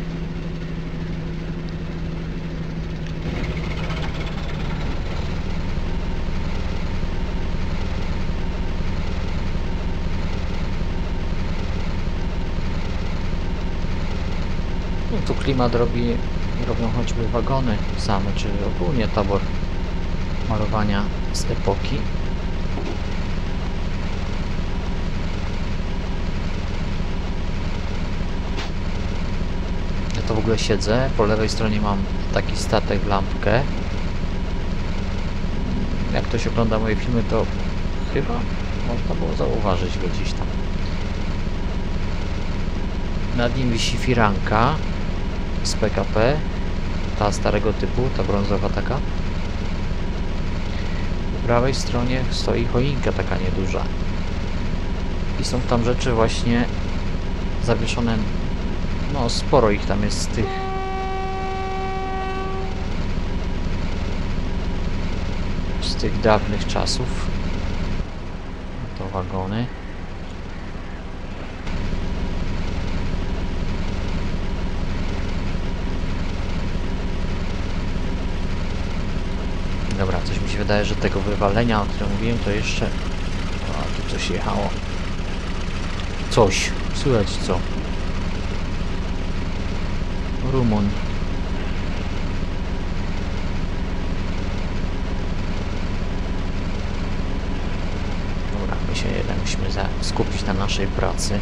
No, tu klimat robią choćby wagony same, czy ogólnie tabor malowania z epoki. Ja to w ogóle siedzę, po lewej stronie mam taki statek, lampkę. Jak ktoś ogląda moje filmy, to chyba można było zauważyć go gdzieś tam. Nad nim wisi firanka z PKP, ta starego typu, ta brązowa taka. Po prawej stronie stoi choinka taka nieduża. I są tam rzeczy właśnie zawieszone, no sporo ich tam jest z tych dawnych czasów. To wagony. Dobra, coś mi się wydaje, że tego wywalenia, o którym mówiłem, to jeszcze... O, tu coś jechało. Coś. Słychać co? Rumun. Dobra, my się jednak musimy skupić na naszej pracy.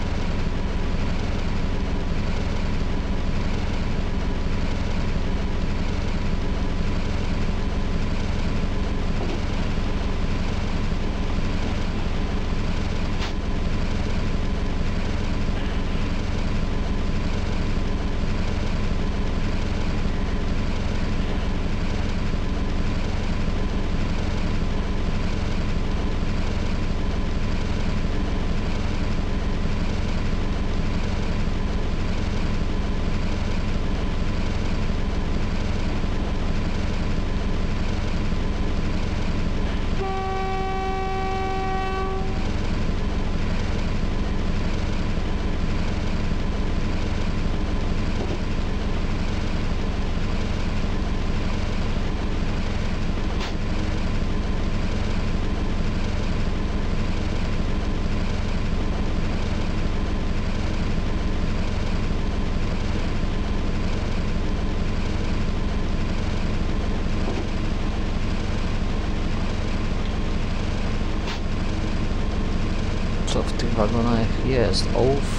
Co w tych wagonach jest? Ołów.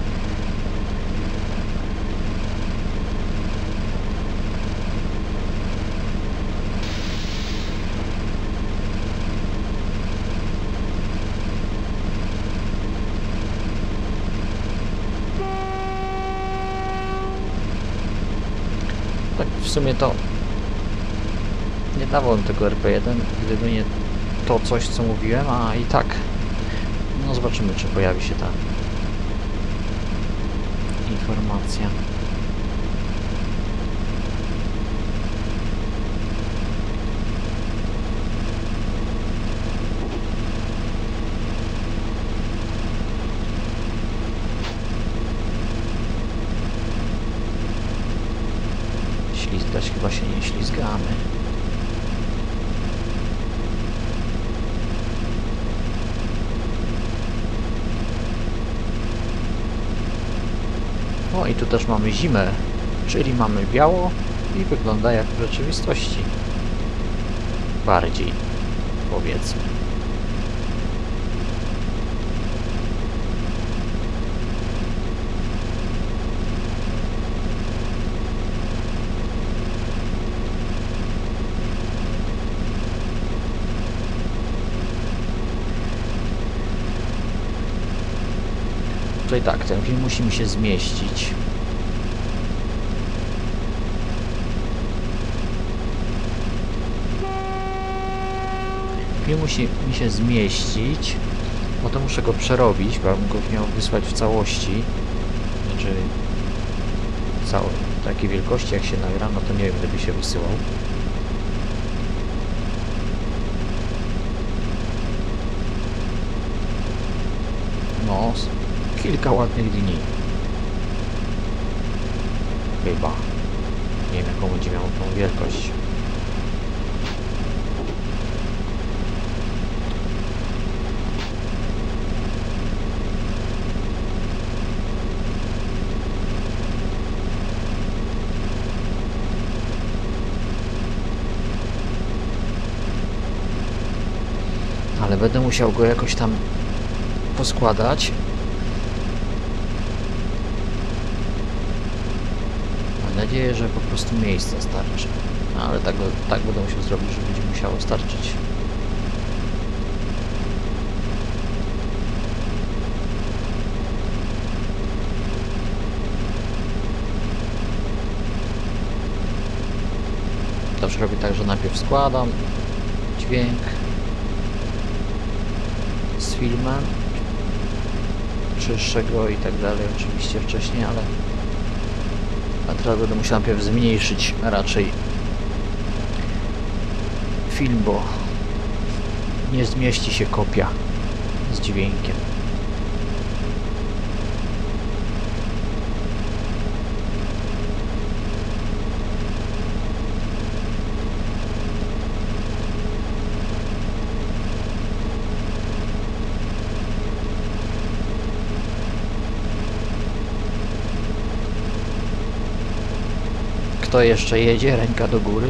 Tak w sumie to nie dawałem tego RP1, gdyby nie to coś, co mówiłem, a i tak no zobaczymy, czy pojawi się ta informacja. Ślizgać chyba się nie ślizgamy. O, i tu też mamy zimę, czyli mamy biało i wygląda jak w rzeczywistości. Bardziej, powiedzmy. Tutaj tak, ten film musi mi się zmieścić. Film musi mi się zmieścić, bo to muszę go przerobić, bo bym go miał wysłać w całości. Znaczy, takiej wielkości jak się nagra, no to nie wiem, gdyby się wysyłał. No, kilka ładnych dni. Chyba. Nie wiem, jaką będzie miał tą wielkość. Ale będę musiał go jakoś tam poskładać. Mam nadzieję, że po prostu miejsca starczy. Ale tak będę musiał zrobić, że będzie musiało starczyć. Zawsze robię tak, że najpierw składam dźwięk z filmem, czyszczę go i tak dalej oczywiście wcześniej, a teraz będę musiał najpierw zmniejszyć raczej film, bo nie zmieści się kopia z dźwiękiem. Kto jeszcze jedzie? Ręka do góry.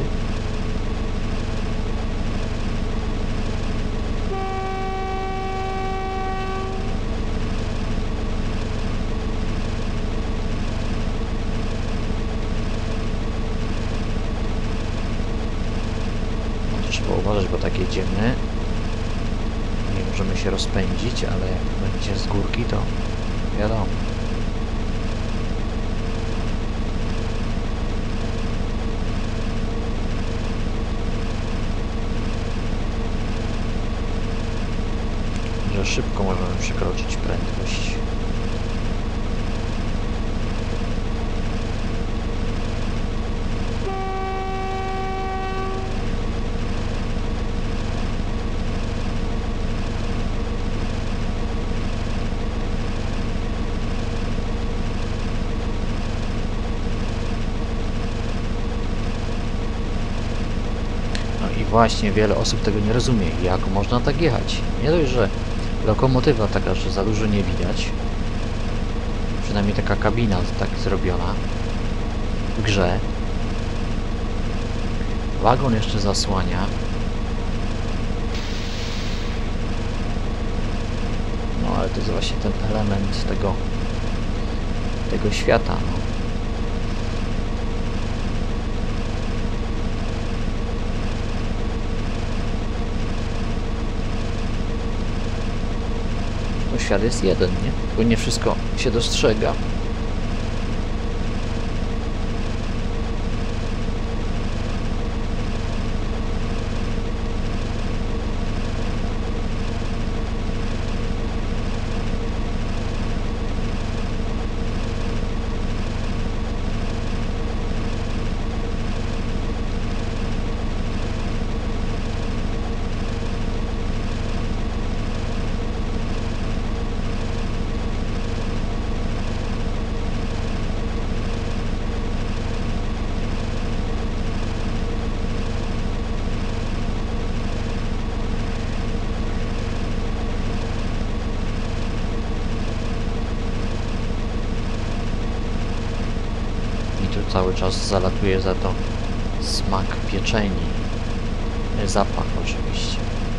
No to trzeba uważać, bo tak jedziemy. Nie możemy się rozpędzić, ale jak będzie z górki, to wiadomo. Że szybko możemy przekroczyć prędkość. No i właśnie wiele osób tego nie rozumie. Jak można tak jechać? Nie dość, że lokomotywa taka, że za dużo nie widać. Przynajmniej taka kabina tak zrobiona w grze. Wagon jeszcze zasłania. No ale to jest właśnie ten element tego świata. No. Świat jest jeden, nie? Tylko nie wszystko się dostrzega. Cały czas zalatuje za to smak pieczeni. Zapach oczywiście.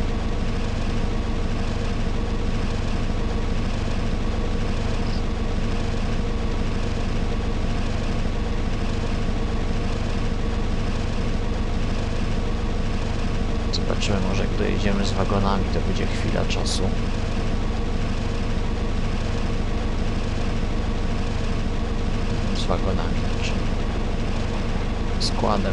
Zobaczymy, może jak dojedziemy z wagonami, to będzie chwila czasu. Z wagonami, znaczy składem.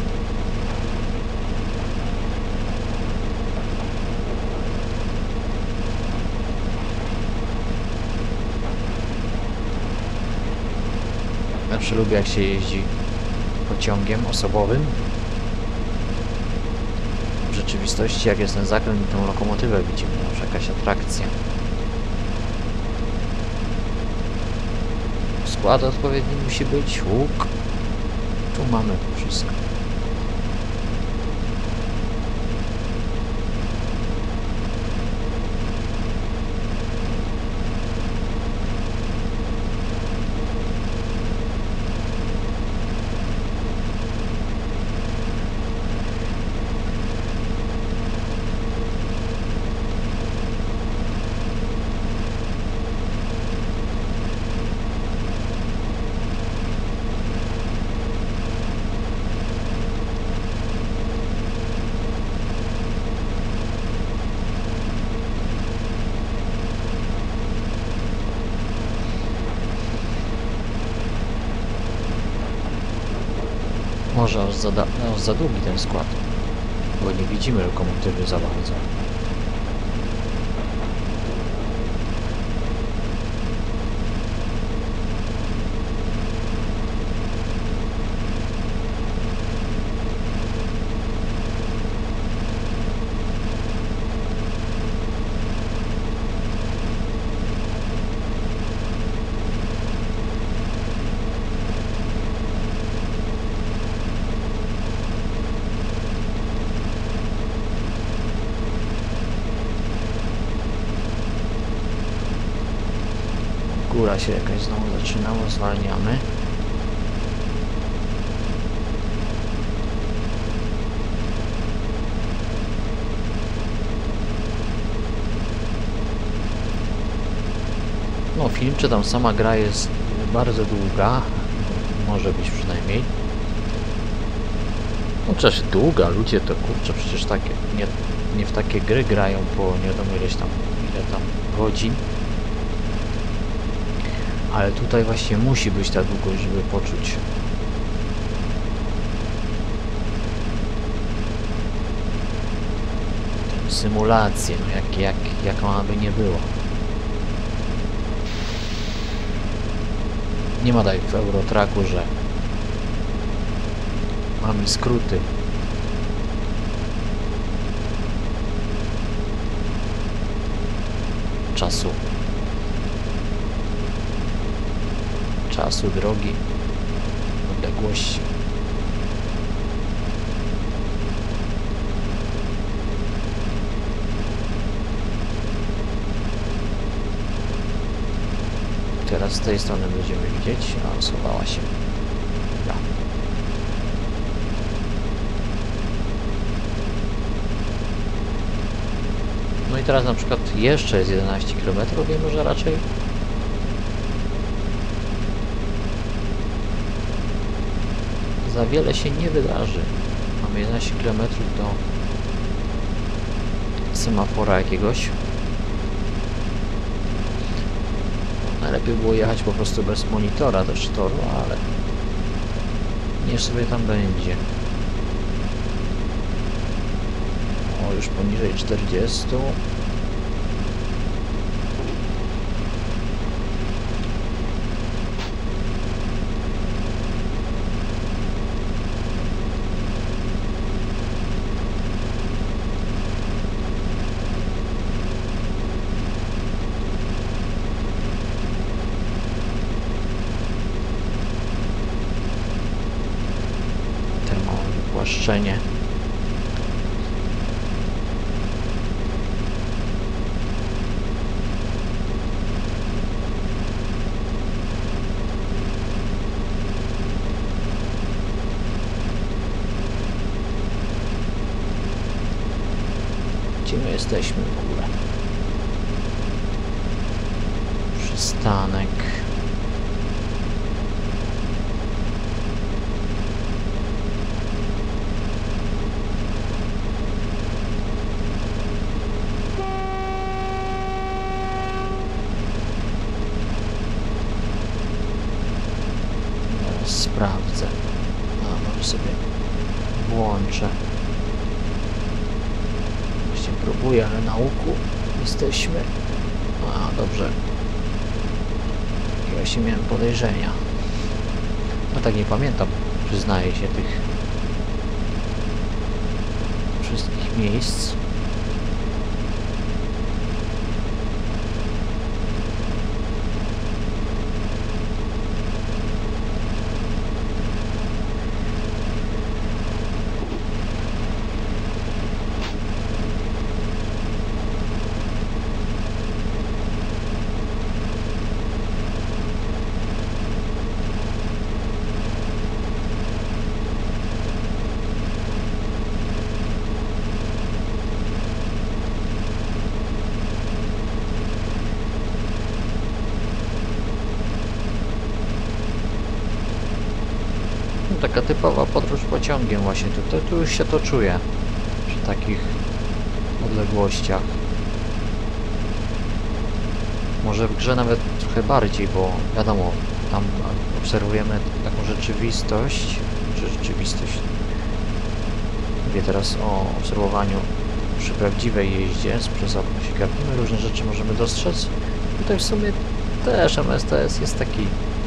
Zawsze lubię, jak się jeździ pociągiem osobowym. W rzeczywistości, jak jest ten zakręt i tą lokomotywę widzimy, może jakaś atrakcja. Skład odpowiedni musi być, łuk. Tu mamy wszystko. Może aż za długi ten skład, bo nie widzimy lokomotywy za bardzo. Góra się jakaś znowu zaczynała, zwalniamy. No film, czy tam sama gra jest bardzo długa, może być przynajmniej. No przecież długa, ludzie to kurczę, przecież takie, nie w takie gry grają po nie wiadomo ile tam godzin. Ale tutaj właśnie musi być ta długość, żeby poczuć. Tę symulację, no jak ona by nie była. Nie ma tak w Eurotracku, że mamy skróty. Czasu, drogi, odległości. Teraz z tej strony będziemy widzieć, a schowała się. Ja. No i teraz na przykład jeszcze jest 11 km, wiemy, że raczej za wiele się nie wydarzy. Mamy 11 km do semafora jakiegoś. Najlepiej było jechać po prostu bez monitora też toru, ale niech sobie tam będzie. O, już poniżej 40. Płaszczenie. Gdzie my jesteśmy w ogóle? Przystanek. Sprawdzę. A, może sobie włączę. Właśnie próbuję, ale na łuku jesteśmy. A, dobrze. Ja właśnie miałem podejrzenia. No tak nie pamiętam, przyznaję się, tych wszystkich miejsc. Taka typowa podróż pociągiem właśnie, tu już się to czuje przy takich odległościach. Może w grze nawet trochę bardziej, bo wiadomo, tam obserwujemy taką rzeczywistość czy rzeczywistość. Mówię teraz o obserwowaniu przy prawdziwej jeździe, przez okno się gapimy, różne rzeczy możemy dostrzec. Tutaj w sumie też MSTS jest taki,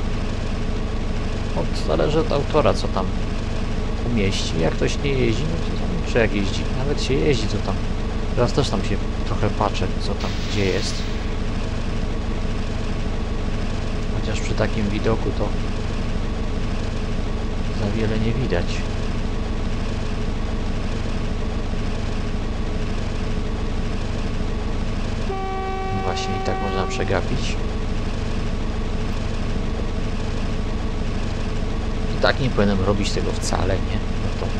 zależy od autora, co tam umieści. Jak ktoś nie jeździ, no to tam, czy jak jeździ, nawet się jeździ, to tam, teraz też tam się trochę patrzę, co tam, gdzie jest. Chociaż przy takim widoku to za wiele nie widać. Właśnie i tak można przegapić. I tak nie powinienem robić tego wcale, nie? No to...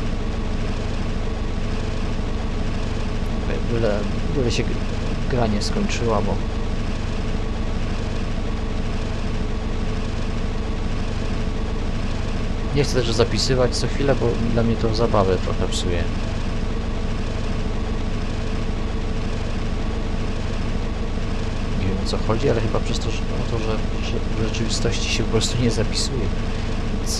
Byle się gra nie skończyła, bo... Nie chcę też zapisywać co chwilę, bo dla mnie to zabawę trochę psuje. Nie wiem o co chodzi, ale chyba przez to, że w rzeczywistości się po prostu nie zapisuje. Więc...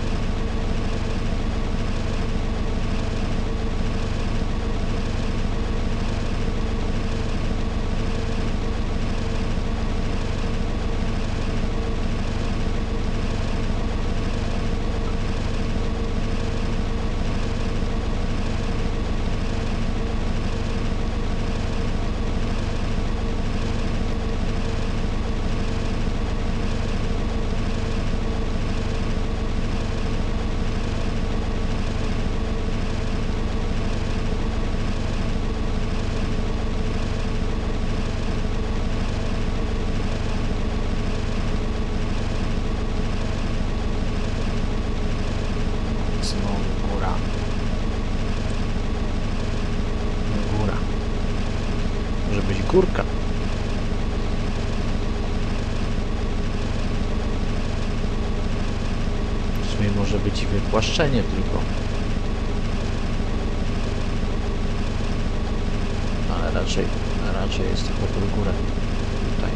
Górka. W sumie może być i wypłaszczenie tylko. Ale raczej jest tylko pod górę. Tutaj.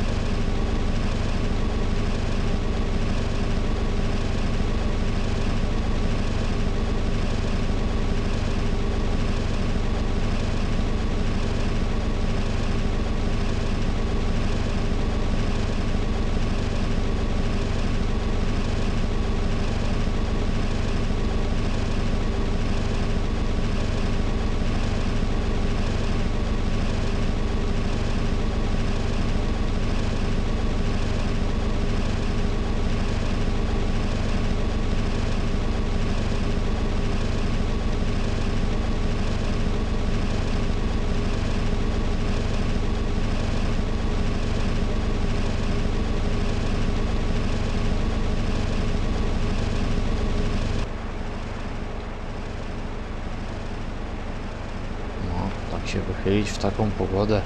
Się wychylić w taką pogodę.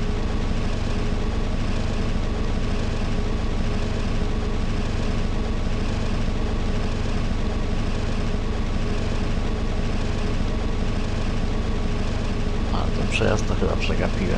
Ale ten przejazd to chyba przegapiłem.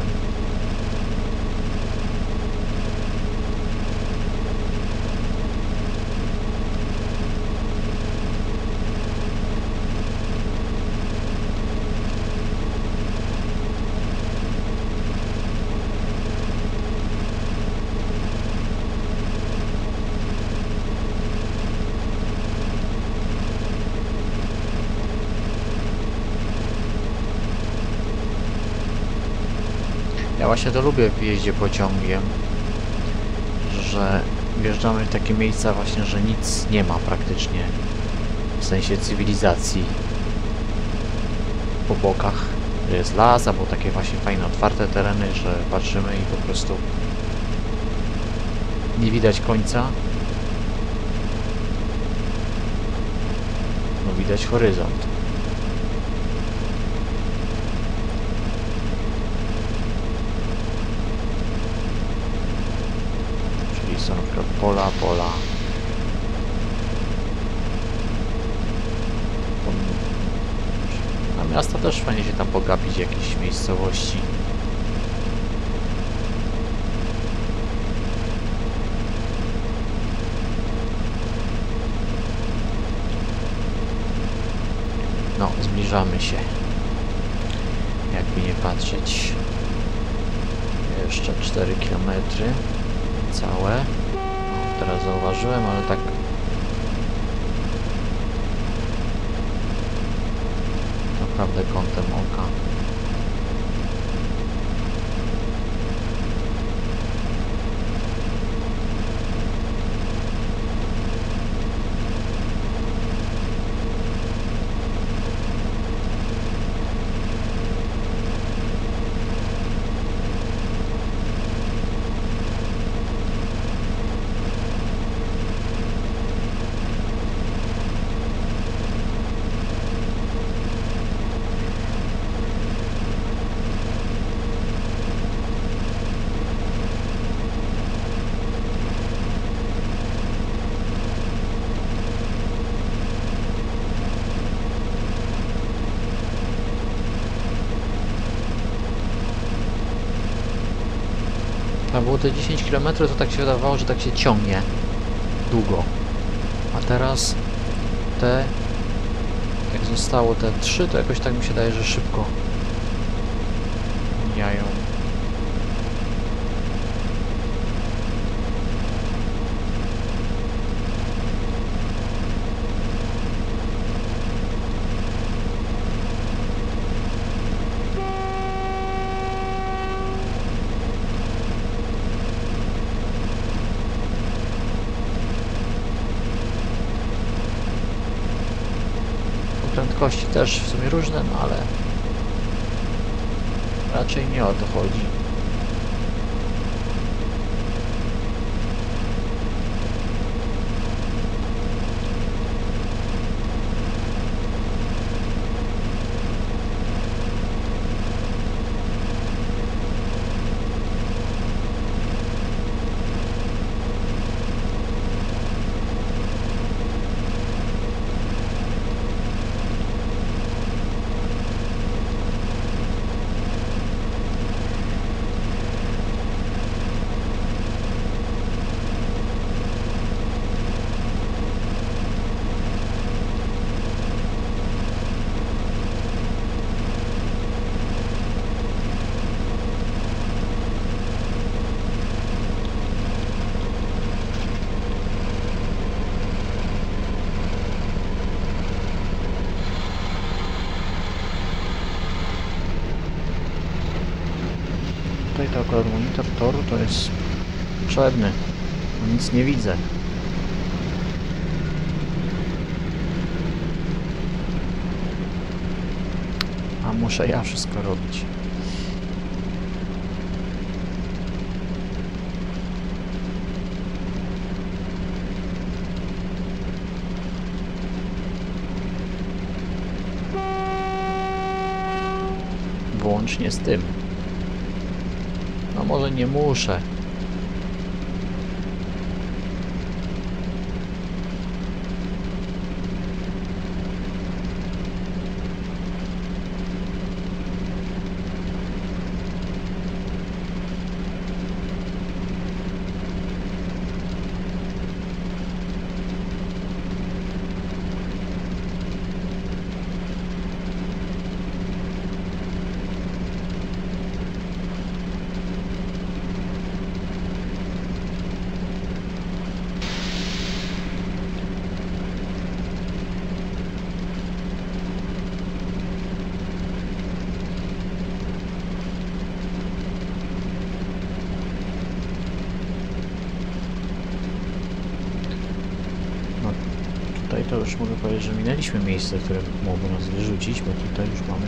Ja właśnie to lubię w jeździe pociągiem, że wjeżdżamy w takie miejsca właśnie, że nic nie ma praktycznie, w sensie cywilizacji po bokach. Jest las, albo takie właśnie fajne, otwarte tereny, że patrzymy i po prostu nie widać końca. No widać horyzont. Są na przykład pola. Na miasta też fajnie się tam pogapić, jakieś miejscowości. No, zbliżamy się. Jakby nie patrzeć. Jeszcze 4 km. Całe. No, teraz zauważyłem, ale tak... naprawdę kątem oka. Tam było te 10 km, to tak się wydawało, że tak się ciągnie długo. A teraz te, jak zostało te 3, to jakoś tak mi się daje, że szybko mijają. Prędkości też w sumie różne, no ale raczej nie o to chodzi. Tutaj to akurat monitor toru to jest potrzebny. Nic nie widzę. A muszę ja wszystko robić. Włącznie z tym. No może nie muszę. Tutaj to już mogę powiedzieć, że minęliśmy miejsce, które mogło nas wyrzucić, bo tutaj już mamy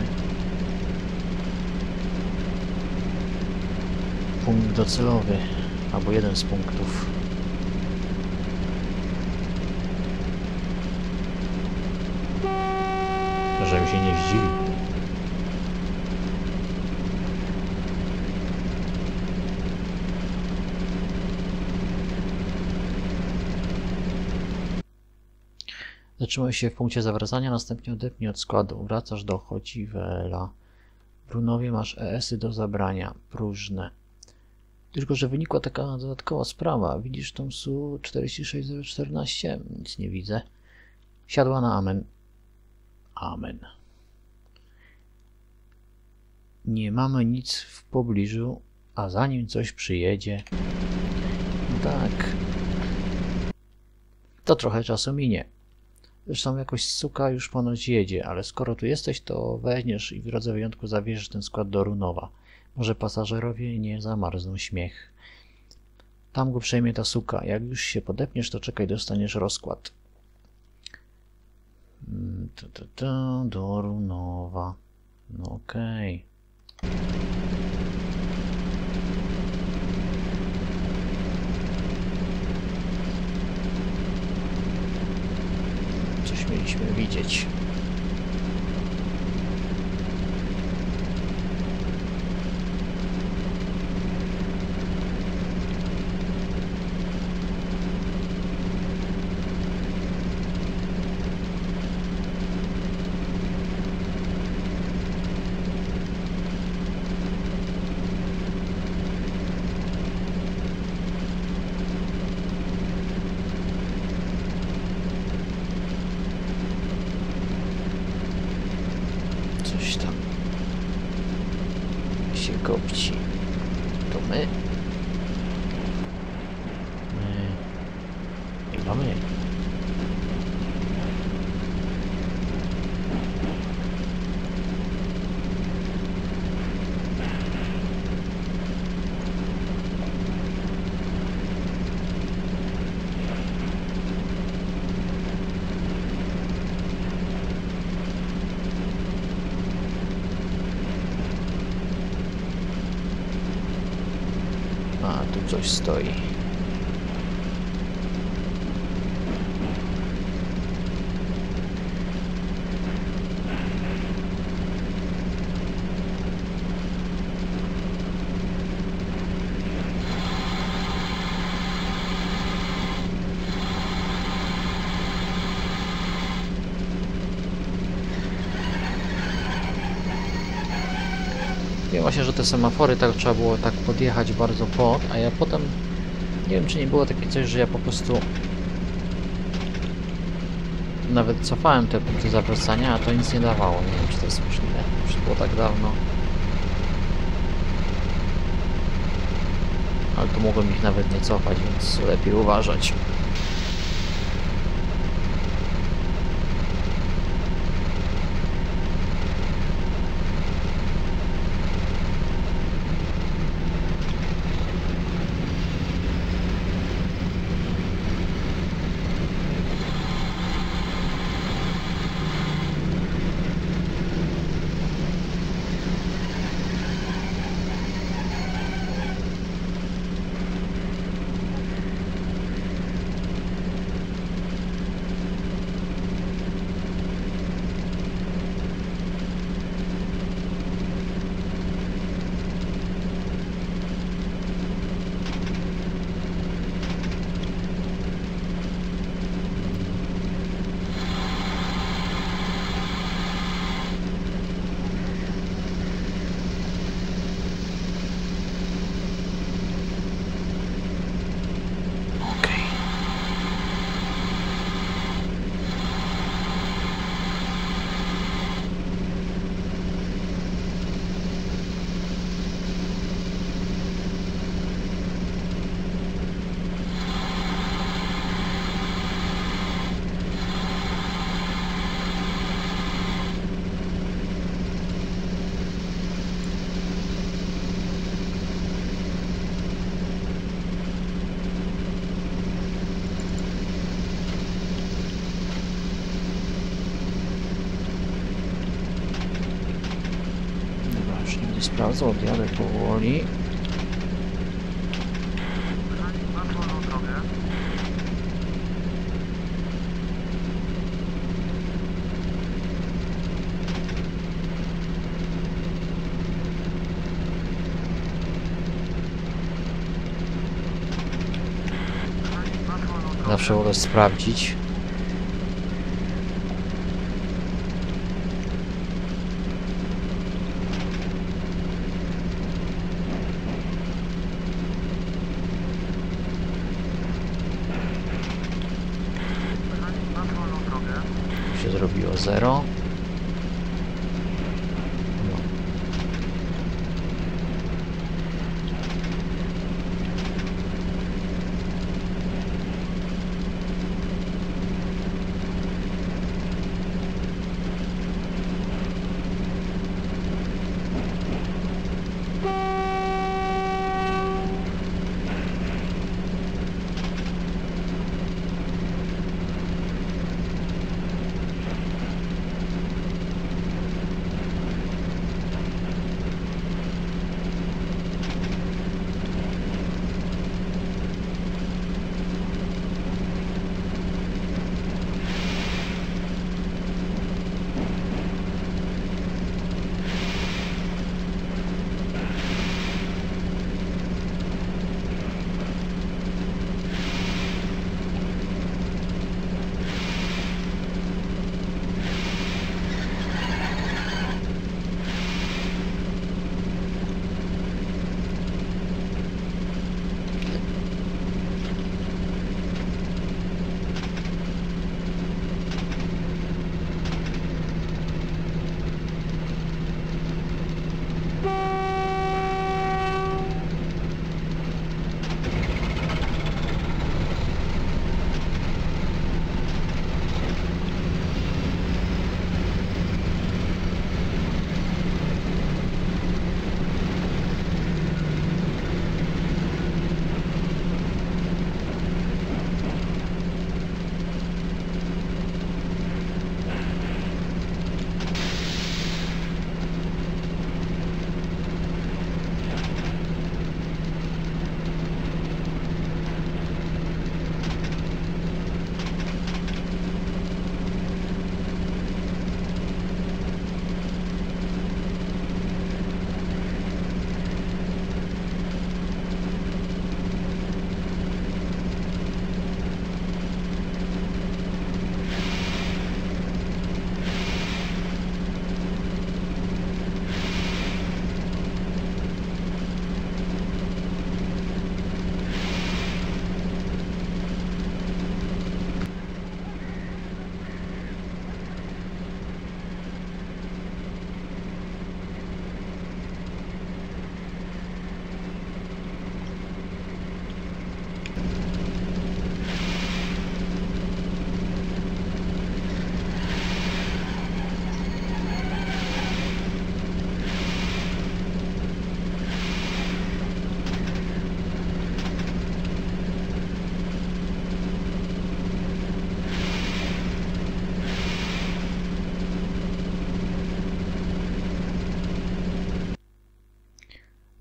punkt docelowy, albo jeden z punktów. Żebym się nie zdziwił. Zatrzymaj się w punkcie zawracania, następnie odepnij od składu. Wracasz do Chodziwela. W Runowie masz ES-y do zabrania. Próżne. Tylko, że wynikła taka dodatkowa sprawa. Widzisz tą SU 46014? Nic nie widzę. Siadła na amen. Amen. nie mamy nic w pobliżu, a zanim coś przyjedzie, tak, to trochę czasu minie. Zresztą jakoś suka już ponoć jedzie, ale skoro tu jesteś, to weźmiesz i w drodze wyjątku zawieziesz ten skład do Runowa. Może pasażerowie nie zamarzną śmiech. Tam go przejmie ta suka. Jak już się podepniesz, to czekaj, dostaniesz rozkład. Do Runowa. No okej. Coś mieliśmy widzieć. Coś tam się kopci. To my? Chyba my. A, tu coś stoi. Wiem właśnie, że te semafory tak trzeba było tak podjechać bardzo pod, a ja potem nie wiem, czy nie było takie coś, że ja po prostu nawet cofałem te punkty zawracania, a to nic nie dawało. Nie wiem, czy to jest możliwe. Już było tak dawno. Ale to mogłem ich nawet nie cofać, więc lepiej uważać. Sprawdzę, odjadę powoli. Mechanik ma wolną drogę. Mechanik ma wolną drogę. Zawsze mogę sprawdzić. Się zrobiło 0. No.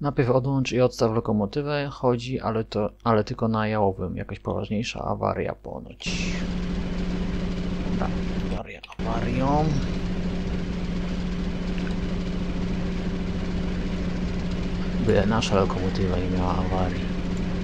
Najpierw odłącz i odstaw lokomotywę. Chodzi, ale tylko na jałowym. Jakaś poważniejsza awaria ponoć. Dobra, awaria awarią. By nasza lokomotywa nie miała awarii.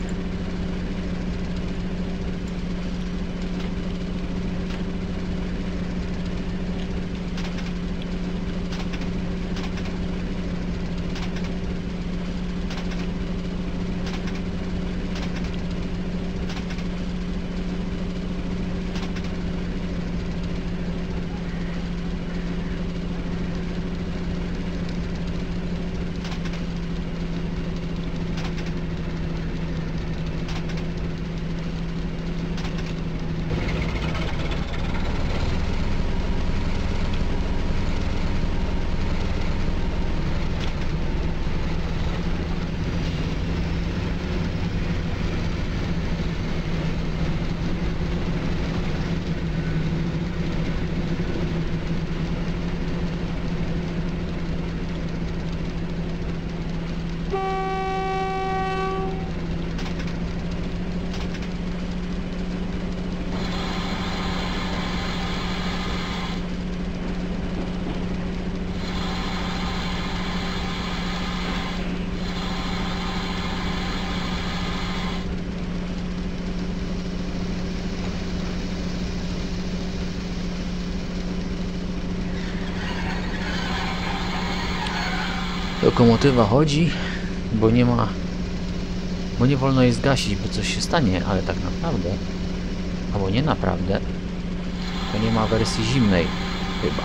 Lokomotywa chodzi, bo nie wolno jej zgasić, bo coś się stanie, ale tak naprawdę, albo nie naprawdę, to nie ma wersji zimnej, chyba.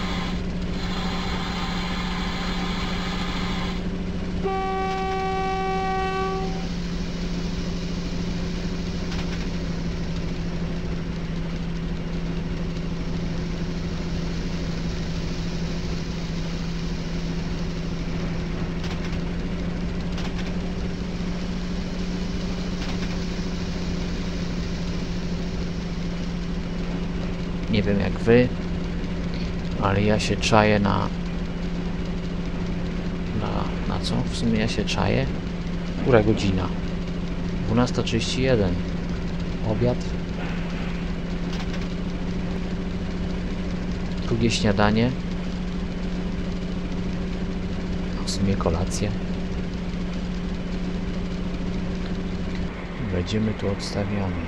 Nie wiem jak wy, ale ja się czaję na co? W sumie ja się czaję. Która godzina? 12:31. Obiad. Drugie śniadanie. W sumie kolację. Będziemy tu odstawiamy.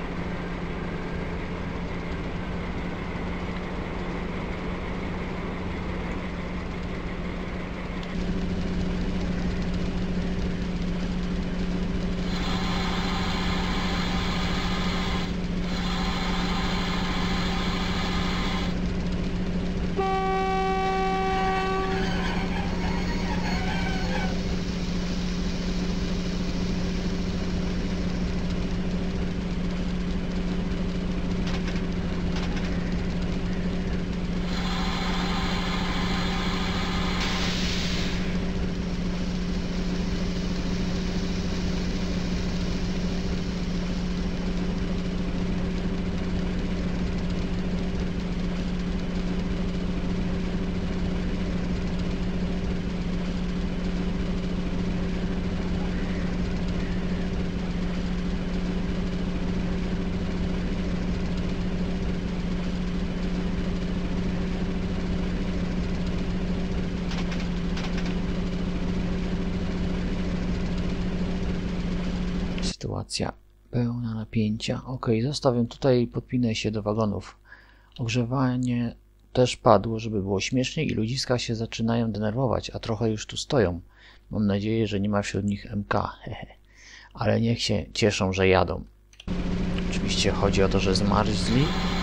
Sytuacja pełna napięcia. Ok, zostawiam tutaj i podpinę się do wagonów. Ogrzewanie też padło, żeby było śmieszniej i ludziska się zaczynają denerwować, a trochę już tu stoją. Mam nadzieję, że nie ma wśród nich MK. Ale niech się cieszą, że jadą. Oczywiście chodzi o to, że zmarzli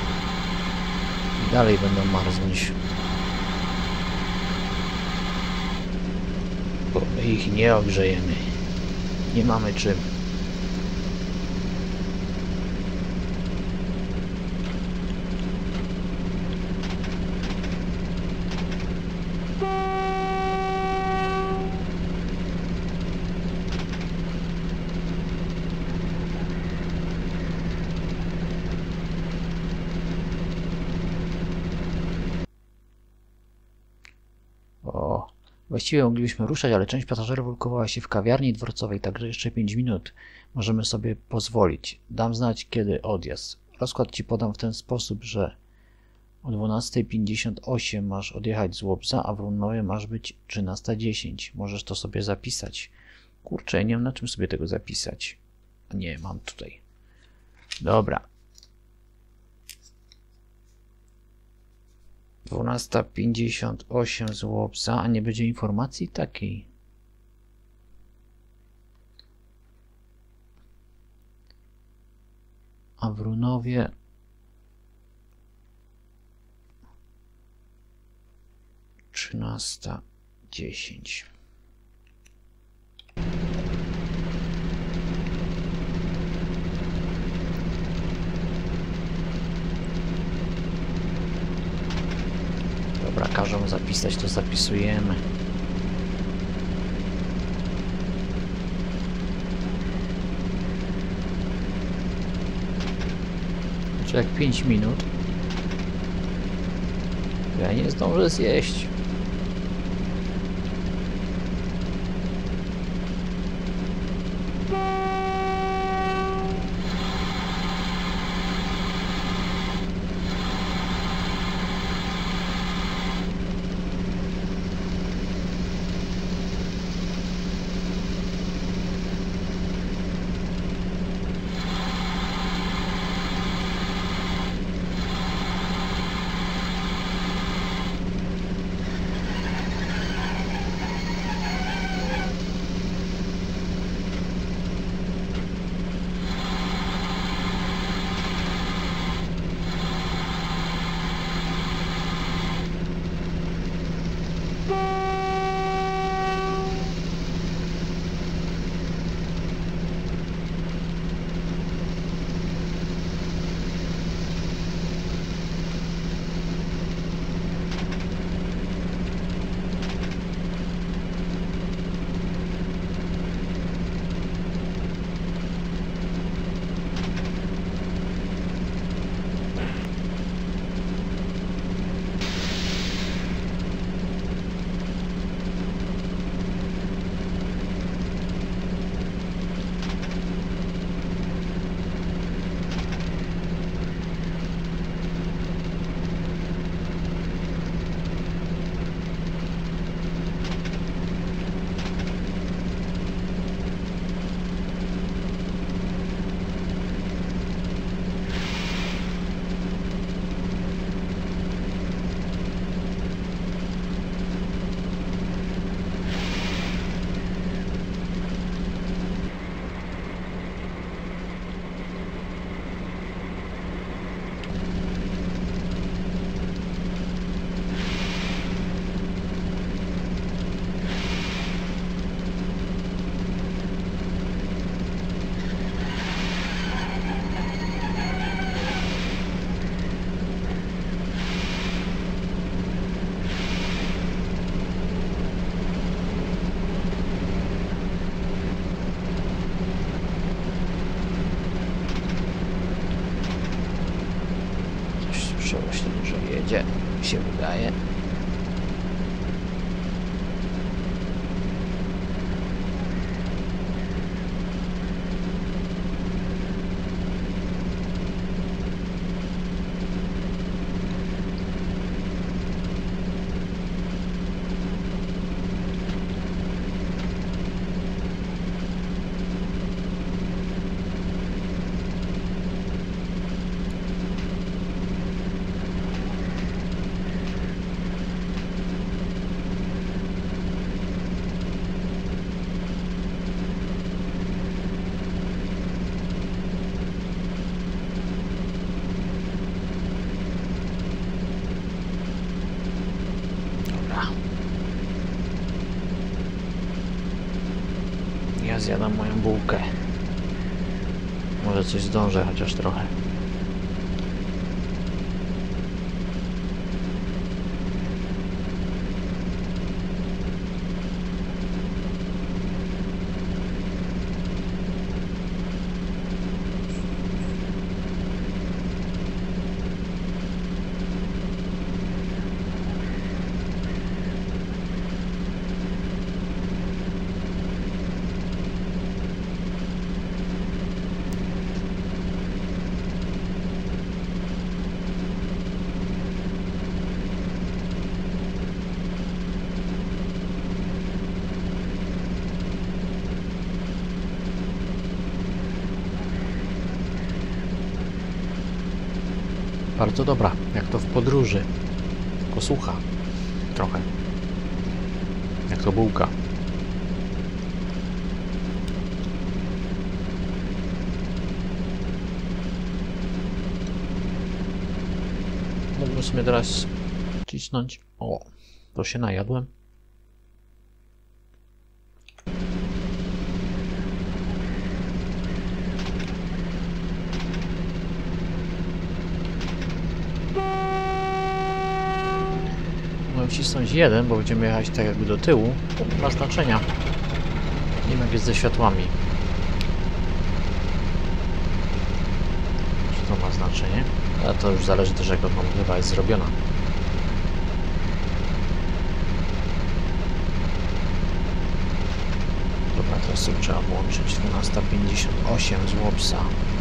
i dalej będą marznąć. Bo my ich nie ogrzejemy. Nie mamy czym. O, Właściwie moglibyśmy ruszać, ale część pasażerów ulokowała się w kawiarni dworcowej, także jeszcze 5 minut możemy sobie pozwolić. Dam znać, kiedy odjazd. Rozkład Ci podam w ten sposób, że o 12:58 masz odjechać z Łobza, a w Runowie masz być 13:10. Możesz to sobie zapisać. Kurczę, nie wiem, na czym sobie tego zapisać. Nie, mam tutaj. Dobra. 12:58 z Łobza, a nie będzie informacji takiej. A w Runowie 13:10. Dobra, każą zapisać, to zapisujemy. Czy jak 5 minut? Ja nie zdążę zjeść. Przerośnie, że jedzie, mi się wydaje. Ja zjadam moją bułkę. Może coś zdążę, chociaż trochę. Bardzo dobra, jak to w podróży. Tylko sucha. Trochę. Jak to bułka. Mógłbym sobie teraz cisnąć. O, to się najadłem. Mogłem wcisnąć jeden, bo będziemy jechać tak jakby do tyłu. To nie ma znaczenia. Nie wiem jak jest ze światłami. Czy to ma znaczenie? Ale to już zależy też jak chyba jest zrobiona. Dobra, teraz sobie trzeba włączyć 12:58 z Łopsa.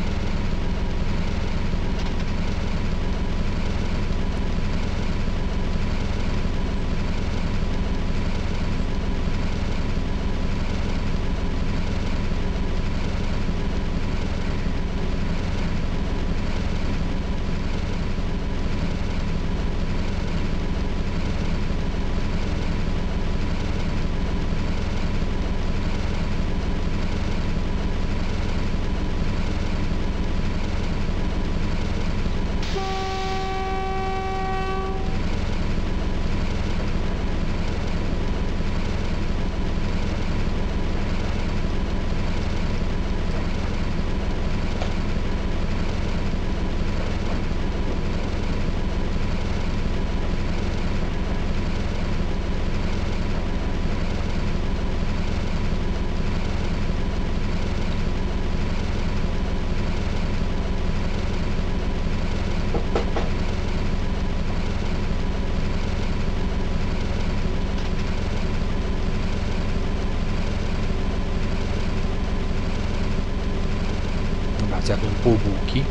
Zjadłem pół bułki.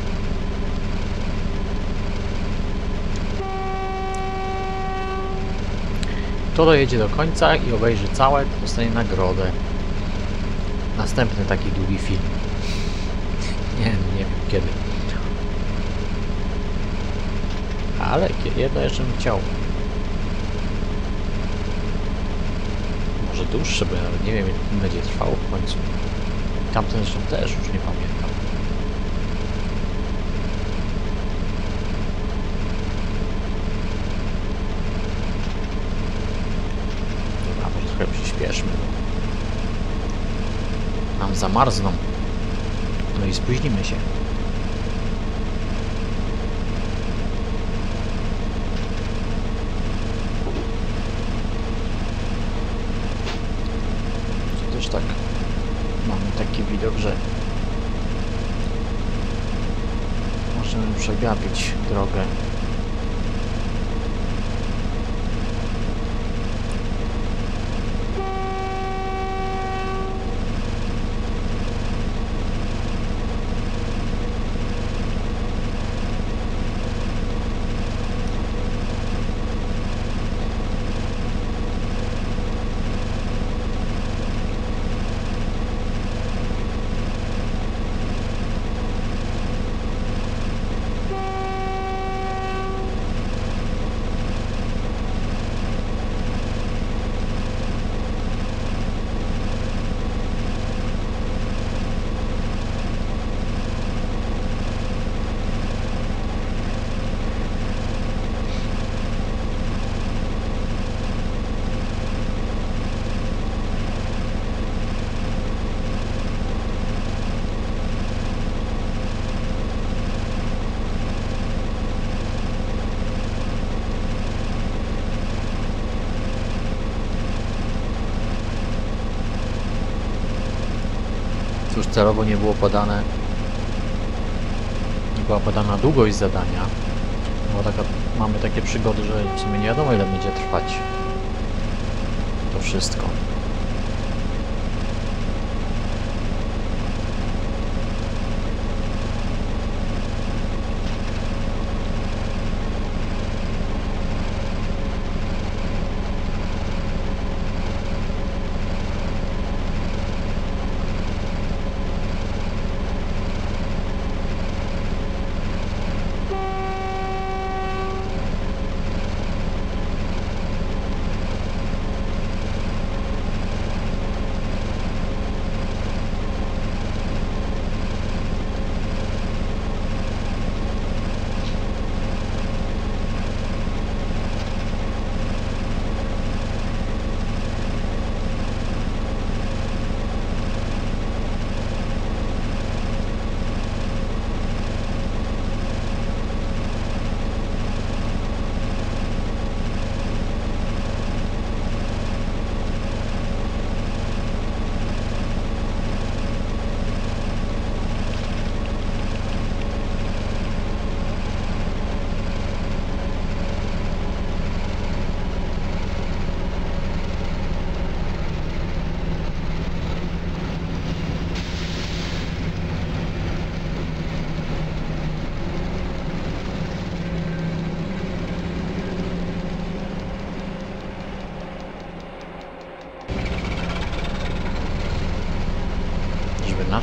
Kto dojedzie do końca i obejrzy całe, to dostanie nagrodę. Następny taki długi film. Nie wiem kiedy. Ale jedno jeszcze bym chciał. Może dłuższe, bo ja nawet nie wiem jak będzie trwało w końcu. Tamten zresztą też już nie pamiętam. Dobra, może trochę przyspieszmy. Nam zamarzną. No i spóźnimy się. To też tak. Mamy taki widok, że możemy przegapić drogę. Cóż, celowo nie było podane, nie była podana długość zadania, bo mamy takie przygody, że w sumie nie wiadomo ile będzie trwać to wszystko.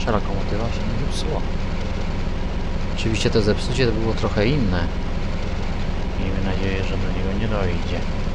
nasza lokomotywa się nie zepsuła. Oczywiście to zepsucie to było trochę inne. Miejmy nadzieję, że do niego nie dojdzie.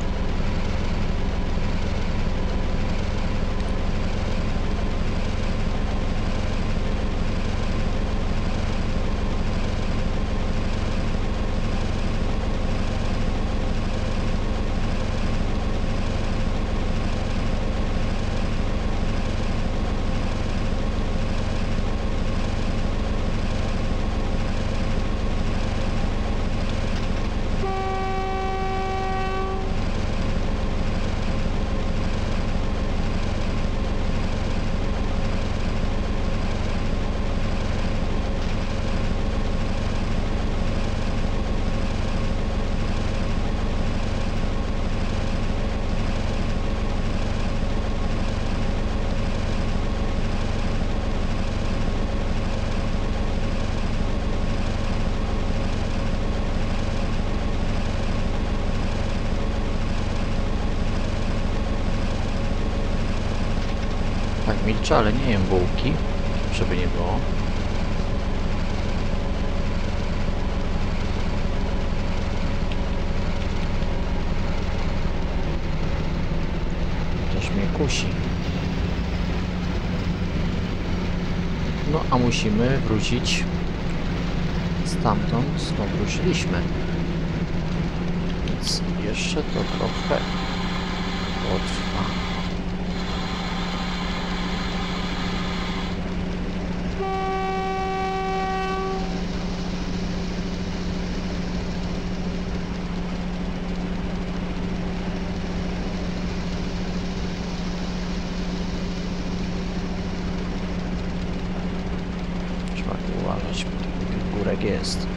Tak milczę, ale nie jem bułki, żeby nie było. Też mnie kusi. No a musimy wrócić stamtąd, skąd ruszyliśmy. Więc jeszcze to trochę potrwa. Uważać, bo taki górek jest.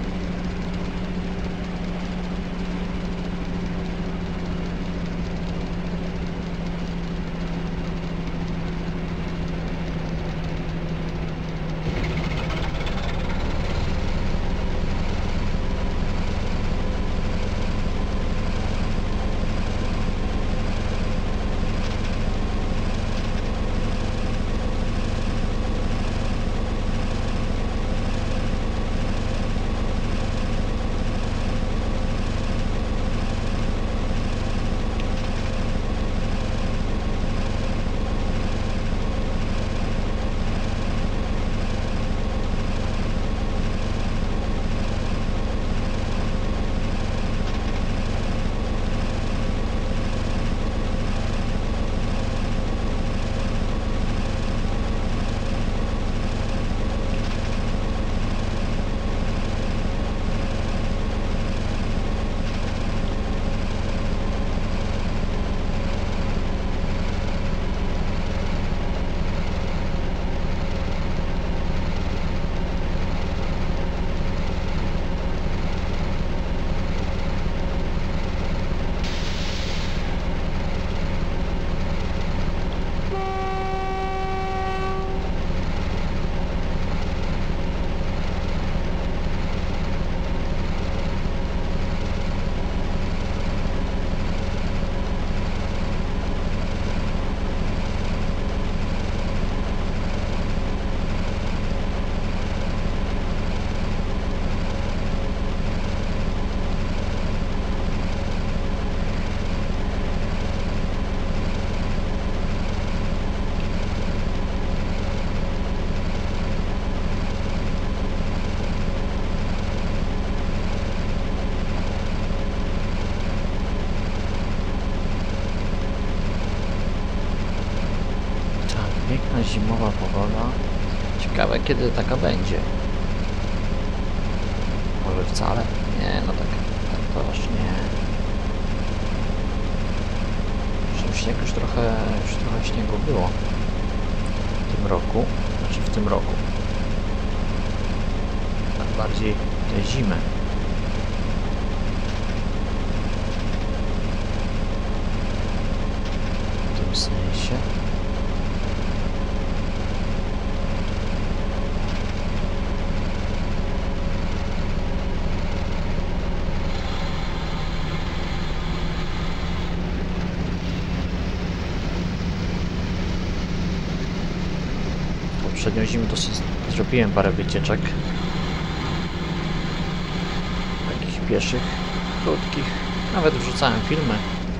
Piękna zimowa pogoda. Ciekawe, kiedy taka będzie. Może wcale? Nie, no tak to aż nie. Zresztą śnieg już trochę śniegu było w tym roku. Znaczy w tym roku. Tak bardziej tę zimę. W tym sensie. poprzednią zimę dosyć zrobiłem parę wycieczek. Takich pieszych, krótkich. Nawet wrzucałem filmy.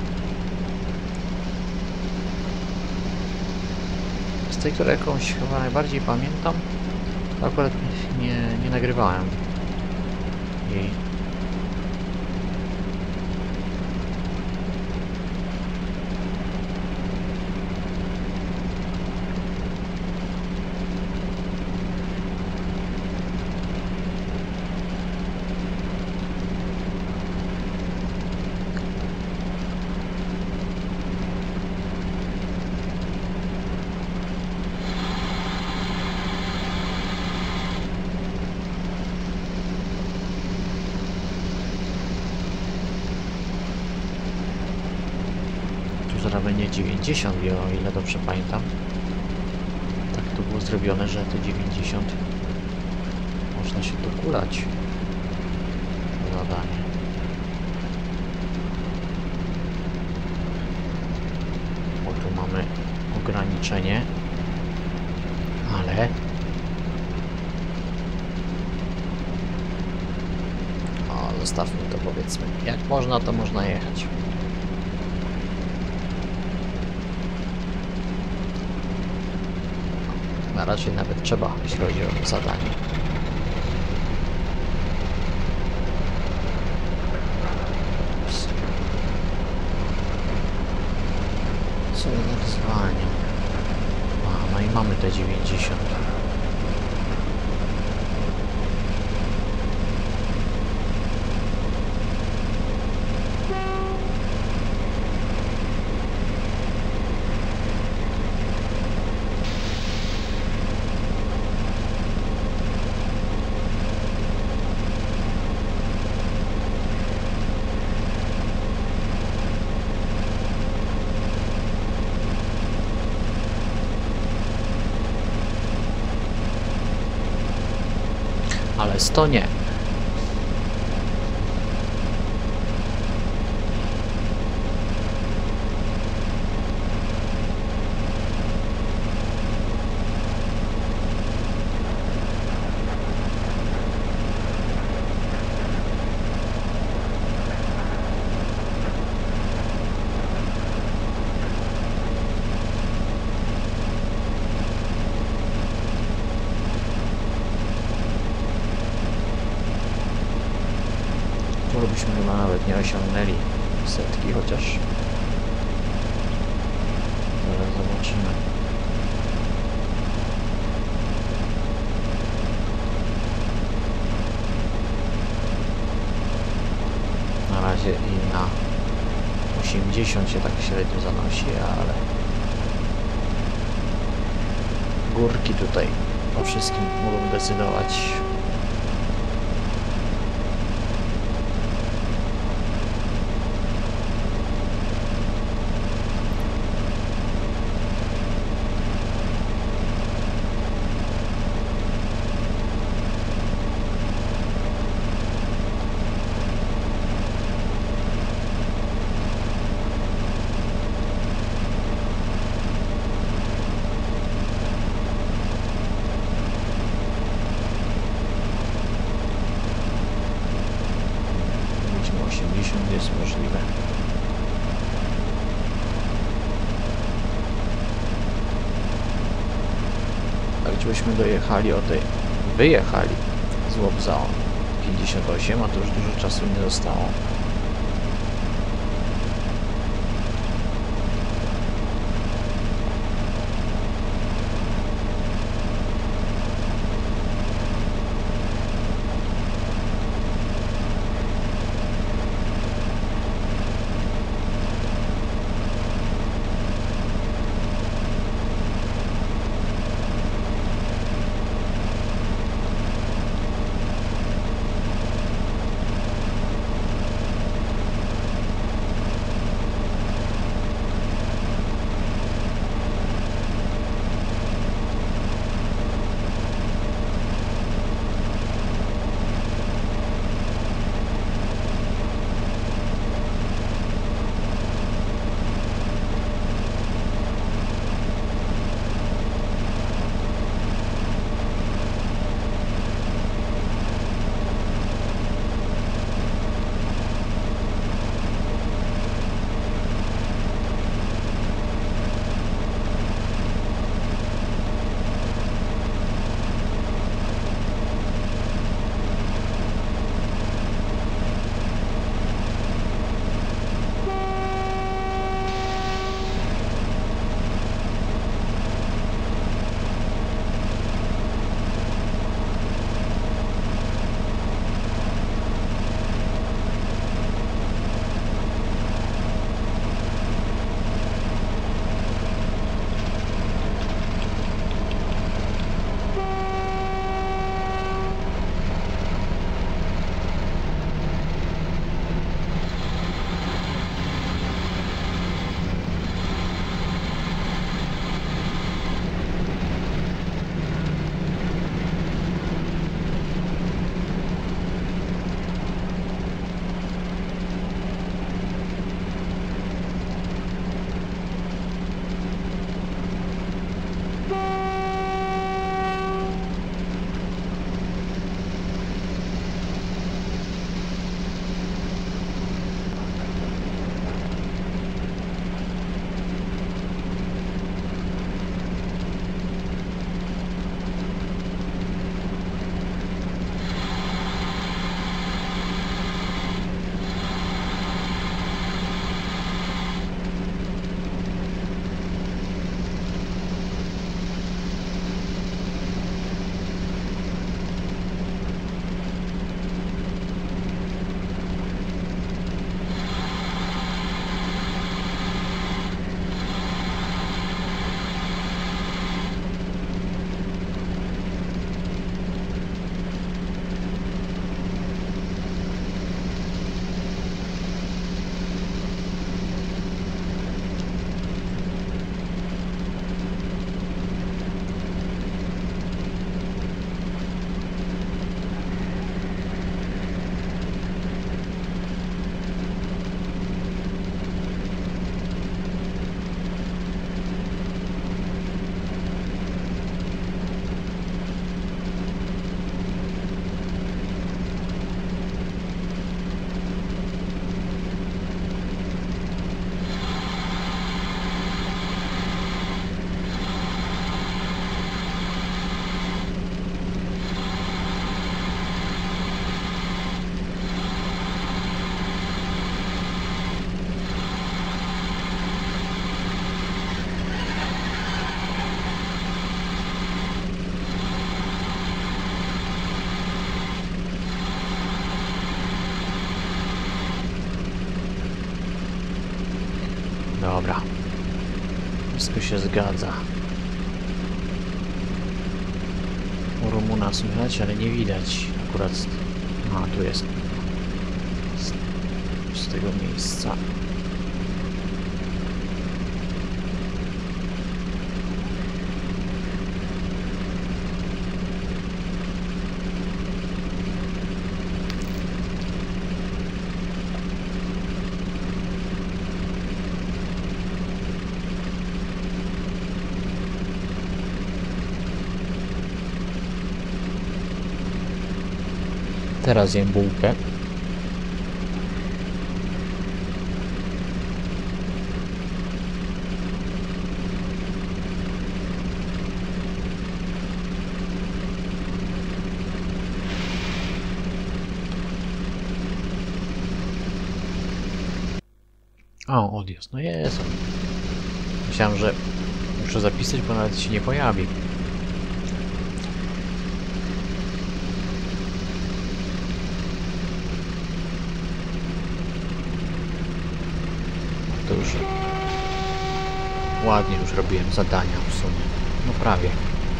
Z tej, której jakąś chyba najbardziej pamiętam, to akurat nie nagrywałem jej. Zaraz będzie 90, o ile dobrze pamiętam. Tak to było zrobione, że to 90 można się dokulać. Zadanie. O, tu mamy ograniczenie, ale zostawmy to, powiedzmy. Jak można, to można jechać. A raczej nawet trzeba, jeśli chodzi o zadanie. Co za wyzwanie. No i mamy te 90. Ale 100 nie. Byśmy chyba nawet nie osiągnęli setki, chociaż zaraz zobaczymy. Na razie i na 80 się tak średnio zanosi, ale górki tutaj o wszystkim mogą decydować. Jest możliwe. Tak, gdybyśmy dojechali wyjechali z Łobza 58, a to już dużo czasu nie zostało. Dobra. Wszystko się zgadza. U Rumuna słychać, ale nie widać akurat. A, tu jest. Z tego miejsca. Teraz jem bułkę. O, odjazd. No jest. Myślałem, że muszę zapisać, bo nawet się nie pojawi. To już ładnie już robiłem zadania w sumie. No prawie.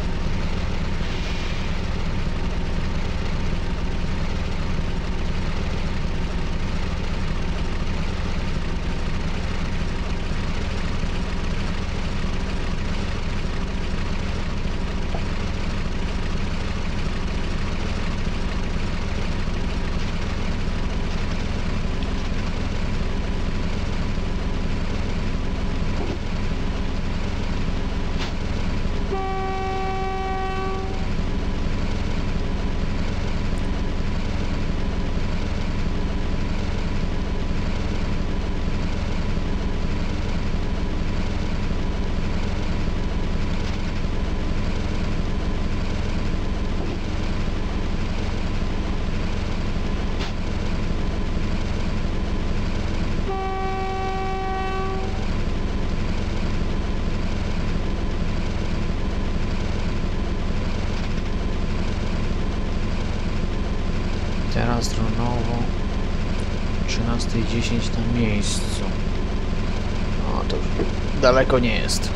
Astronowo 13:10 na miejscu. O, to już daleko nie jest.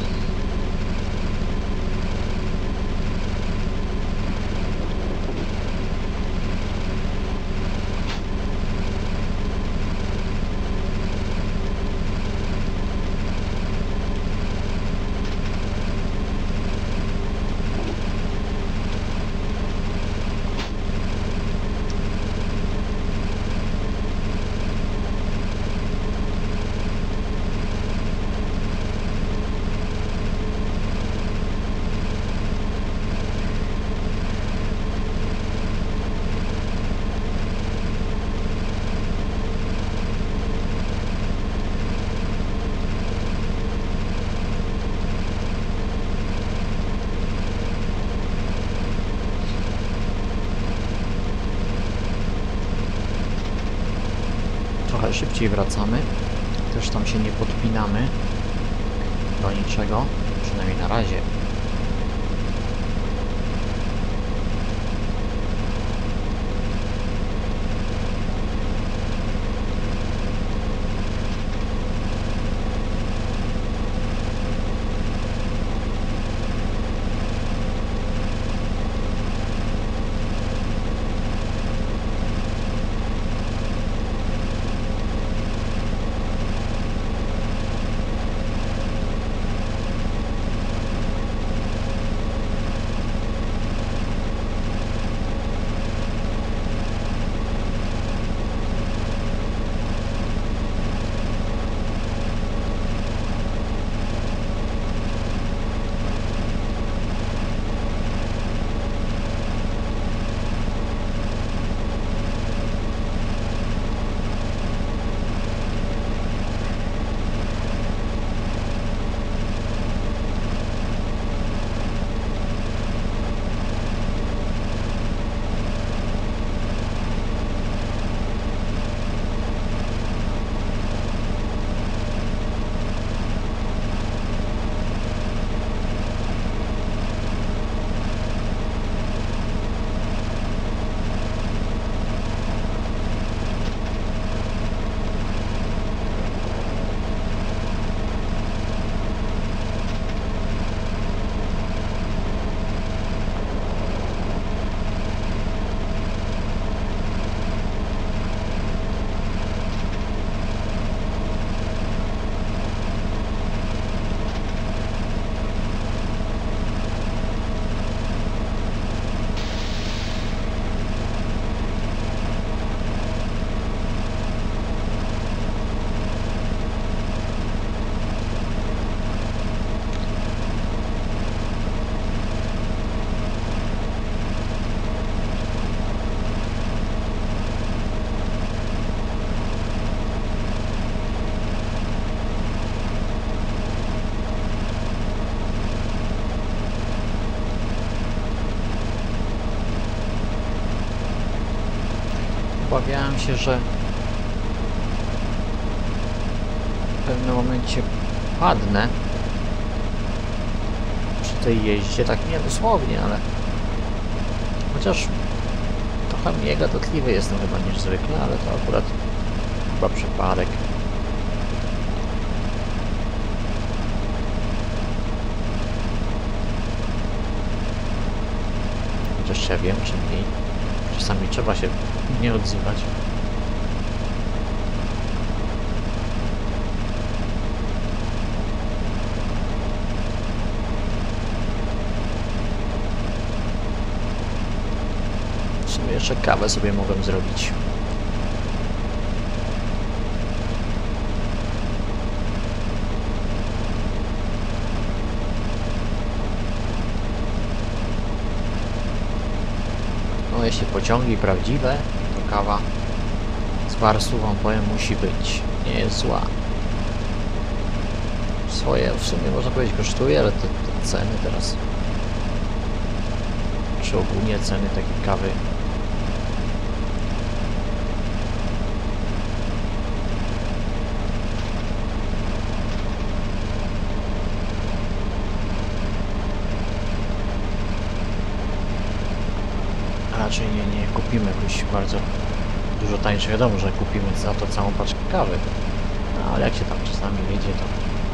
Trochę szybciej wracamy. Też tam się nie podpinamy do niczego, przynajmniej na razie. Obawiałem się, że w pewnym momencie padnę przy tej jeździe, tak nie dosłownie, ale chociaż trochę mniej gadatliwy jestem chyba niż zwykle, ale to akurat chyba przypadek. Chociaż ja wiem, czy mniej. Czasami trzeba się nie odzywać. W sumie jeszcze kawę sobie mogłem zrobić. No jeśli pociągi prawdziwe, to kawa z Barsu, wam powiem, musi być. Nie jest zła. Swoje w sumie można powiedzieć kosztuje, ale te ceny teraz, czy ogólnie ceny takiej kawy, raczej nie kupimy jakoś bardzo dużo tańsze. Wiadomo, że kupimy za to całą paczkę kawy, no, ale jak się tam czasami jedzie, to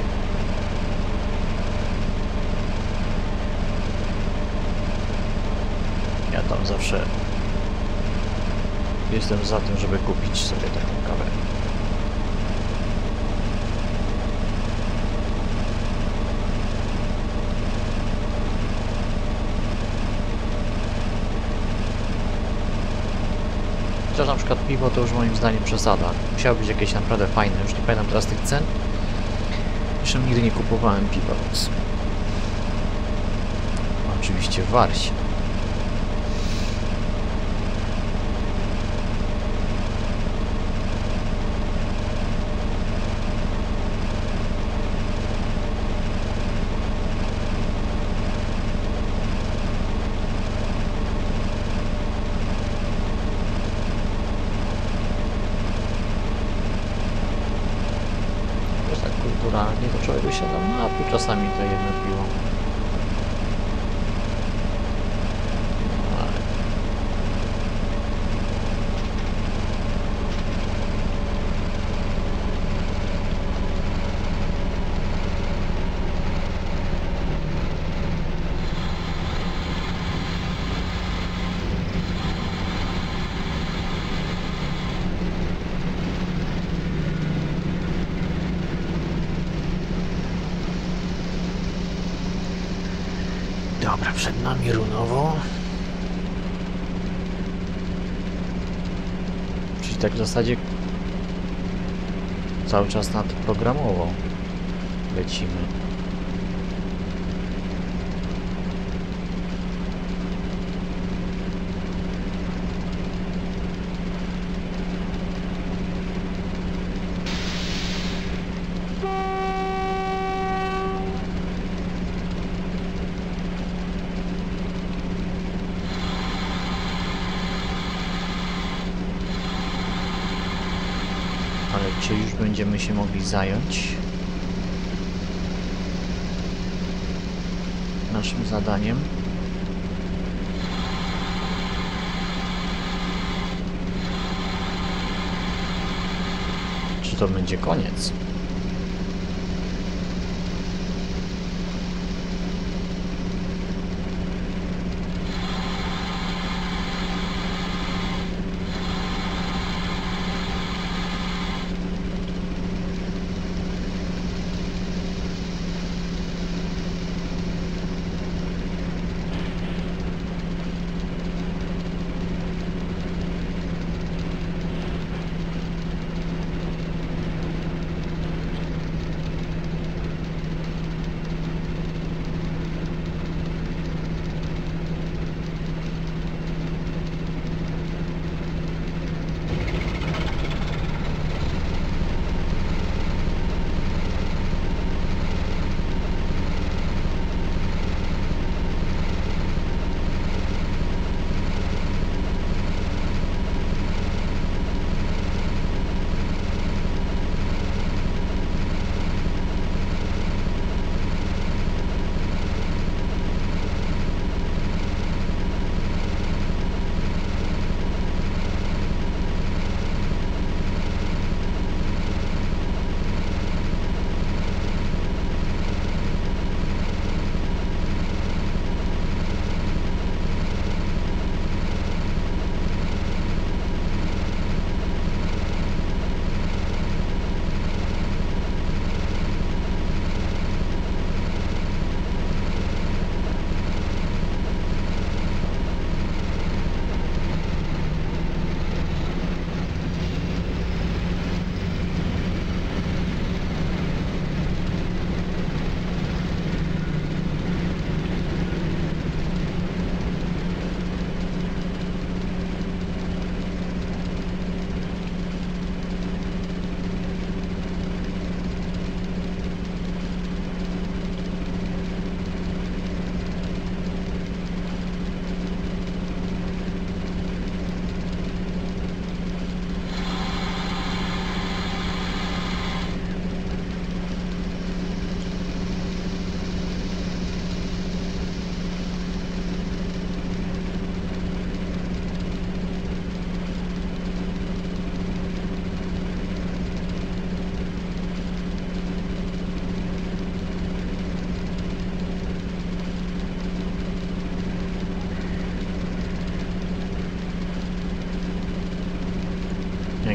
ja tam zawsze jestem za tym, żeby kupić sobie taką kawę. Chociaż na przykład piwo to już moim zdaniem przesada. Musiało być jakieś naprawdę fajne. Już nie pamiętam teraz tych cen. Jeszcze nigdy nie kupowałem piwa, więc... Oczywiście w Warsie. Kulturalnie to człowiek by się tam napił czasami to jedno piwo. No, ale... Dobra, przed nami Runowo. Czyli tak w zasadzie cały czas nadprogramowo lecimy. Ale czy już będziemy się mogli zająć naszym zadaniem? Czy to będzie koniec?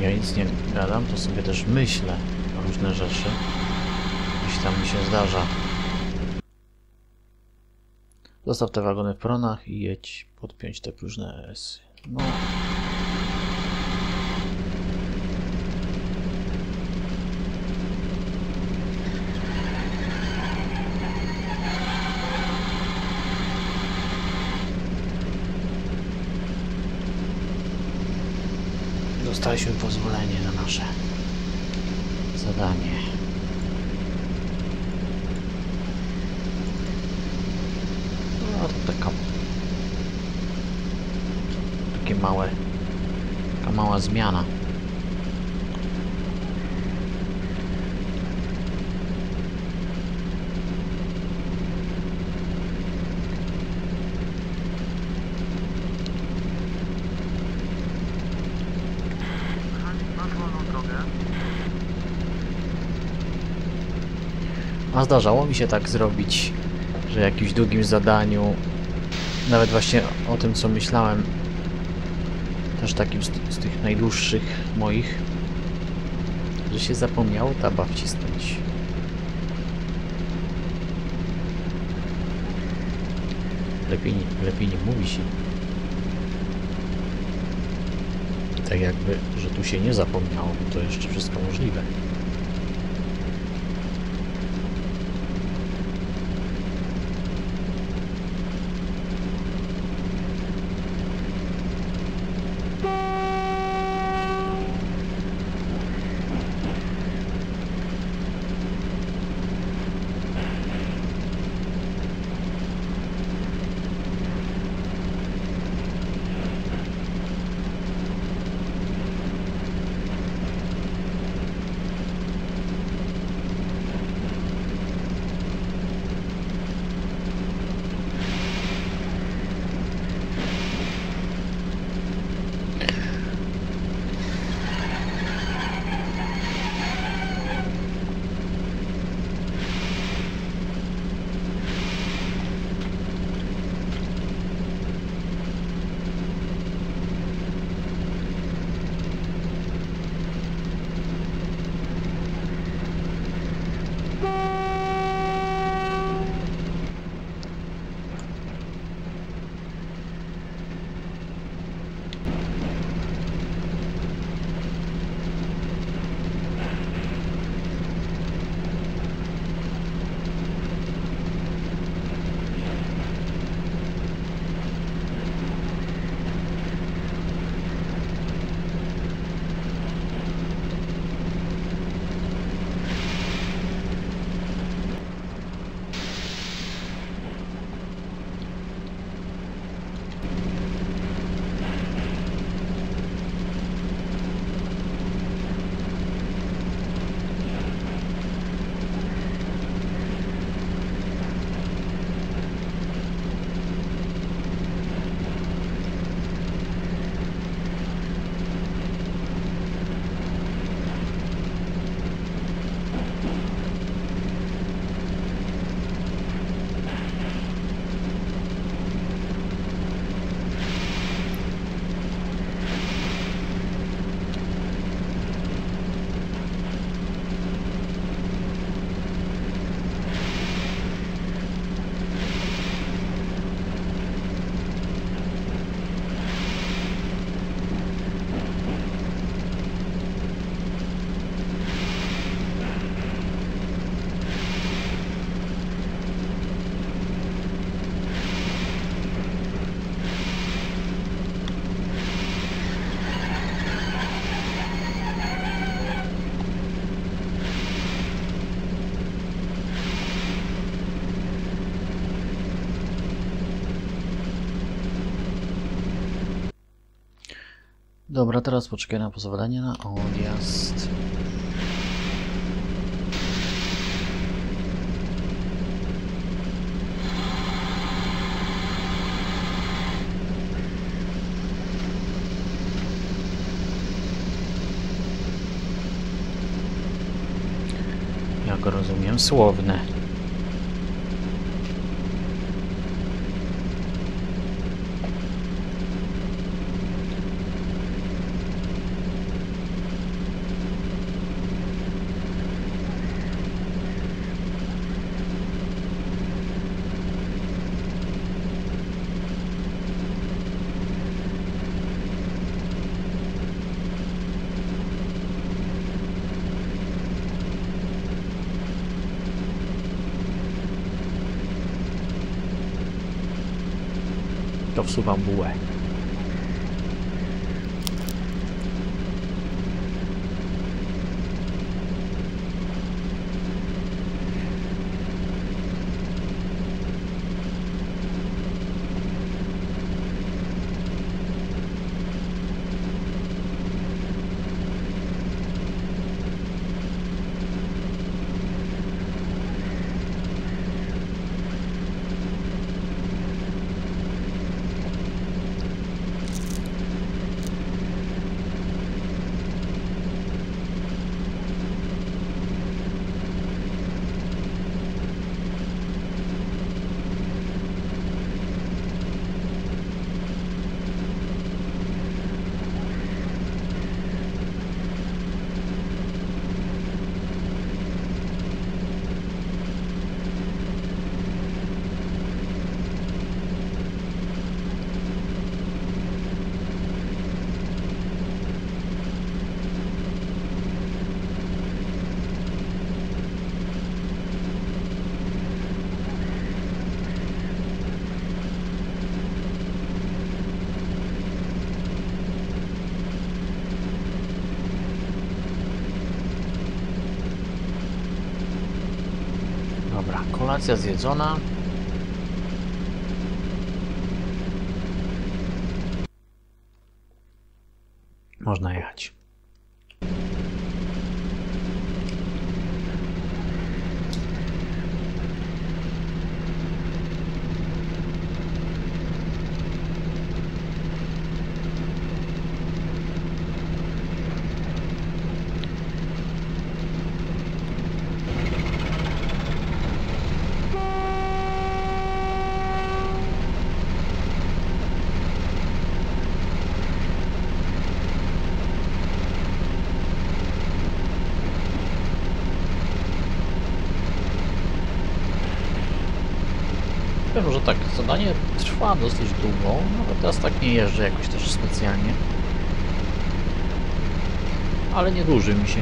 Ja nic nie gadam, to sobie też myślę różne rzeczy. Gdzieś tam mi się zdarza. Zostaw te wagony w pronach i jedź podpiąć te próżne S. No. Dostaliśmy pozwolenie na nasze zadanie. No to taka mała zmiana. Masz wolną drogę. A zdarzało mi się tak zrobić, że w jakimś długim zadaniu, nawet właśnie o tym, co myślałem, też takim z tych najdłuższych moich, że się zapomniało taba wcisnąć. Lepiej nie mówi się. Tak jakby, że tu się nie zapomniało, bo to jeszcze wszystko możliwe. Dobra, teraz poczekaj na pozwolenie na odjazd. Jak rozumiem, słowne. To wsuwam bułę. Dobra, kolacja zjedzona. Można jechać. Wiem, że tak, zadanie trwa dosyć długo, nawet teraz tak nie jeżdżę jakoś też specjalnie. Ale nie dłuży mi się.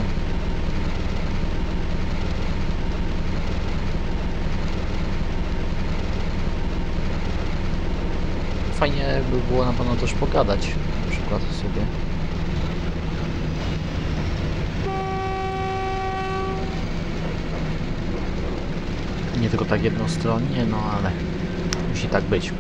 Fajnie by było na pewno też pogadać, na przykład sobie. Nie tylko tak jednostronnie, no ale musi tak być.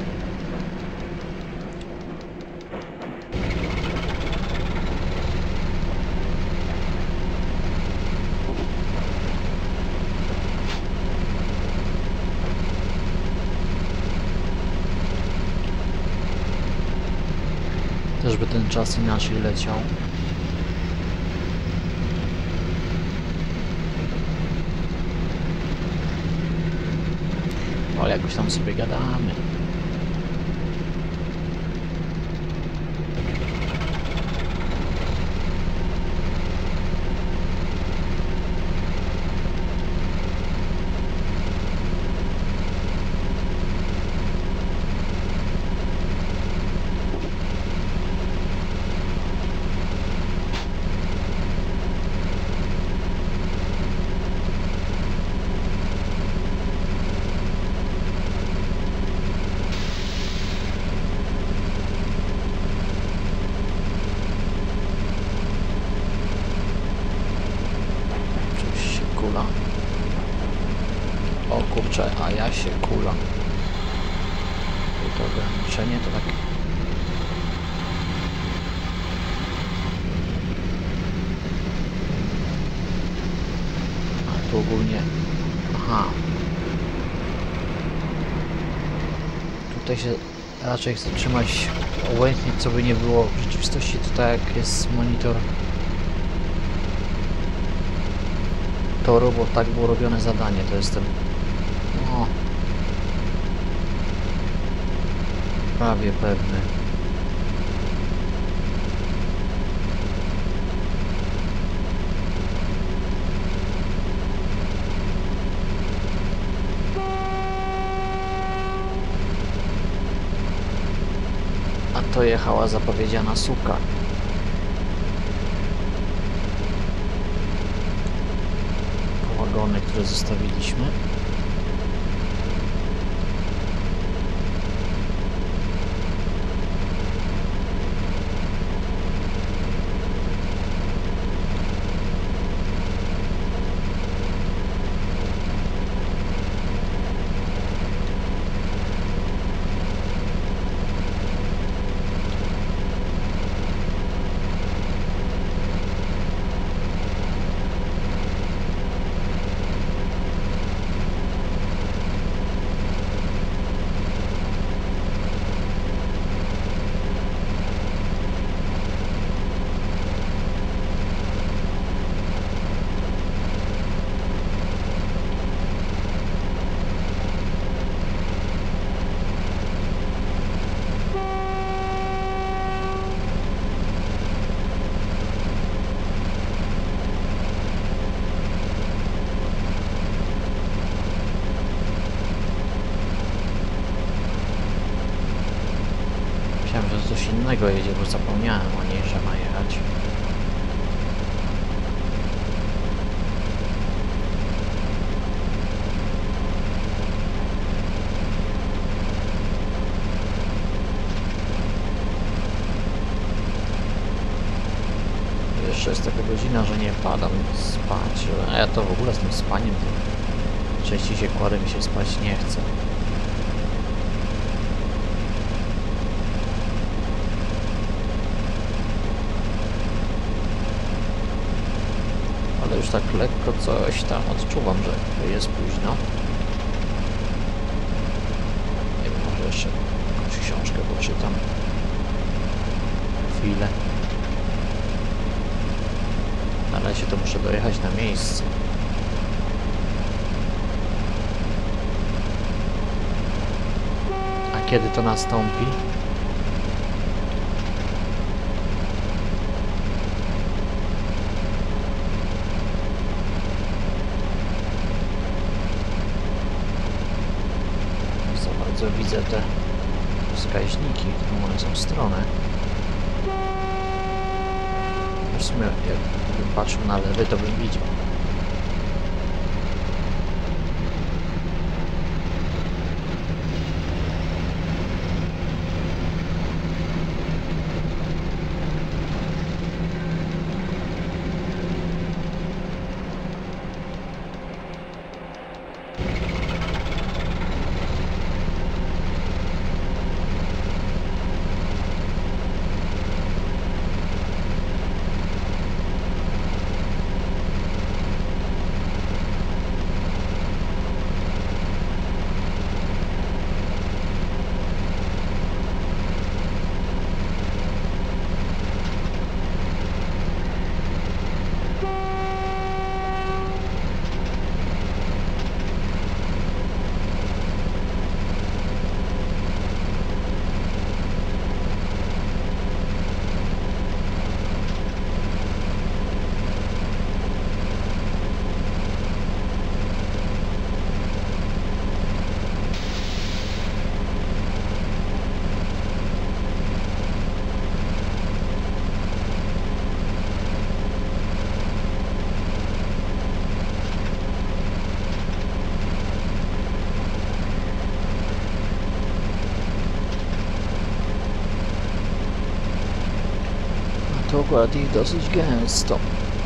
Też by ten czas inaczej leciał. Ale jakoś tam sobie gadamy. O kurczę, a ja się kulam. I to ograniczenie to tak... A tu ogólnie... Aha. Tutaj się raczej chcę trzymać obojętnie, co by nie było w rzeczywistości. Tutaj jak jest monitor toru, bo tak było robione zadanie, to jestem no, prawie pewny. A to jechała zapowiedziana suka. Wagony, które zostawiliśmy. czerwonego jedzie, bo zapomniałem o niej, że ma jechać. Jeszcze jest taka godzina, że nie padam spać, a ja to w ogóle z tym spaniem to częściej się kładę, mi się spać nie chce. Ale już tak lekko coś tam odczuwam, że jest późno. Nie wiem, może jeszcze jakąś książkę poczytam. Chwilę. Na razie to muszę dojechać na miejsce. A kiedy to nastąpi? Nie za bardzo widzę te wskaźniki, w którą one są stronę. W sumie jakbym patrzył na lewy, to bym widział. To akurat ich dosyć gęsto.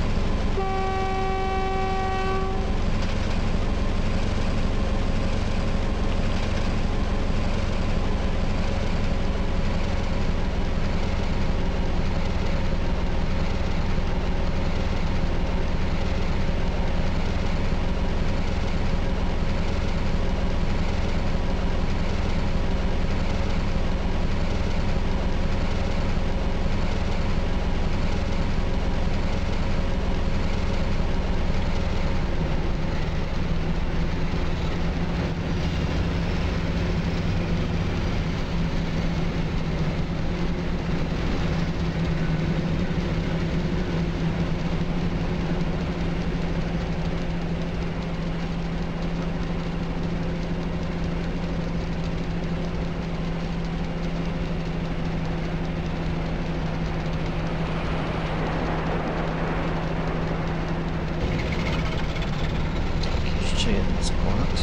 Jeszcze jeden skład,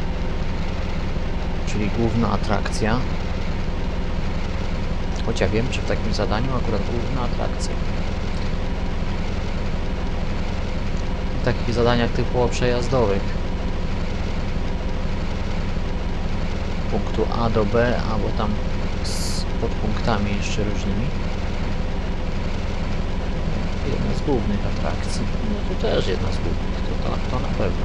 czyli główna atrakcja. Choć ja wiem, czy w takim zadaniu akurat główna atrakcja. W takich zadaniach typowo przejazdowych. Punktu A do B, albo tam z podpunktami jeszcze różnymi. Jedna z głównych atrakcji. No to też jedna z głównych, to na pewno.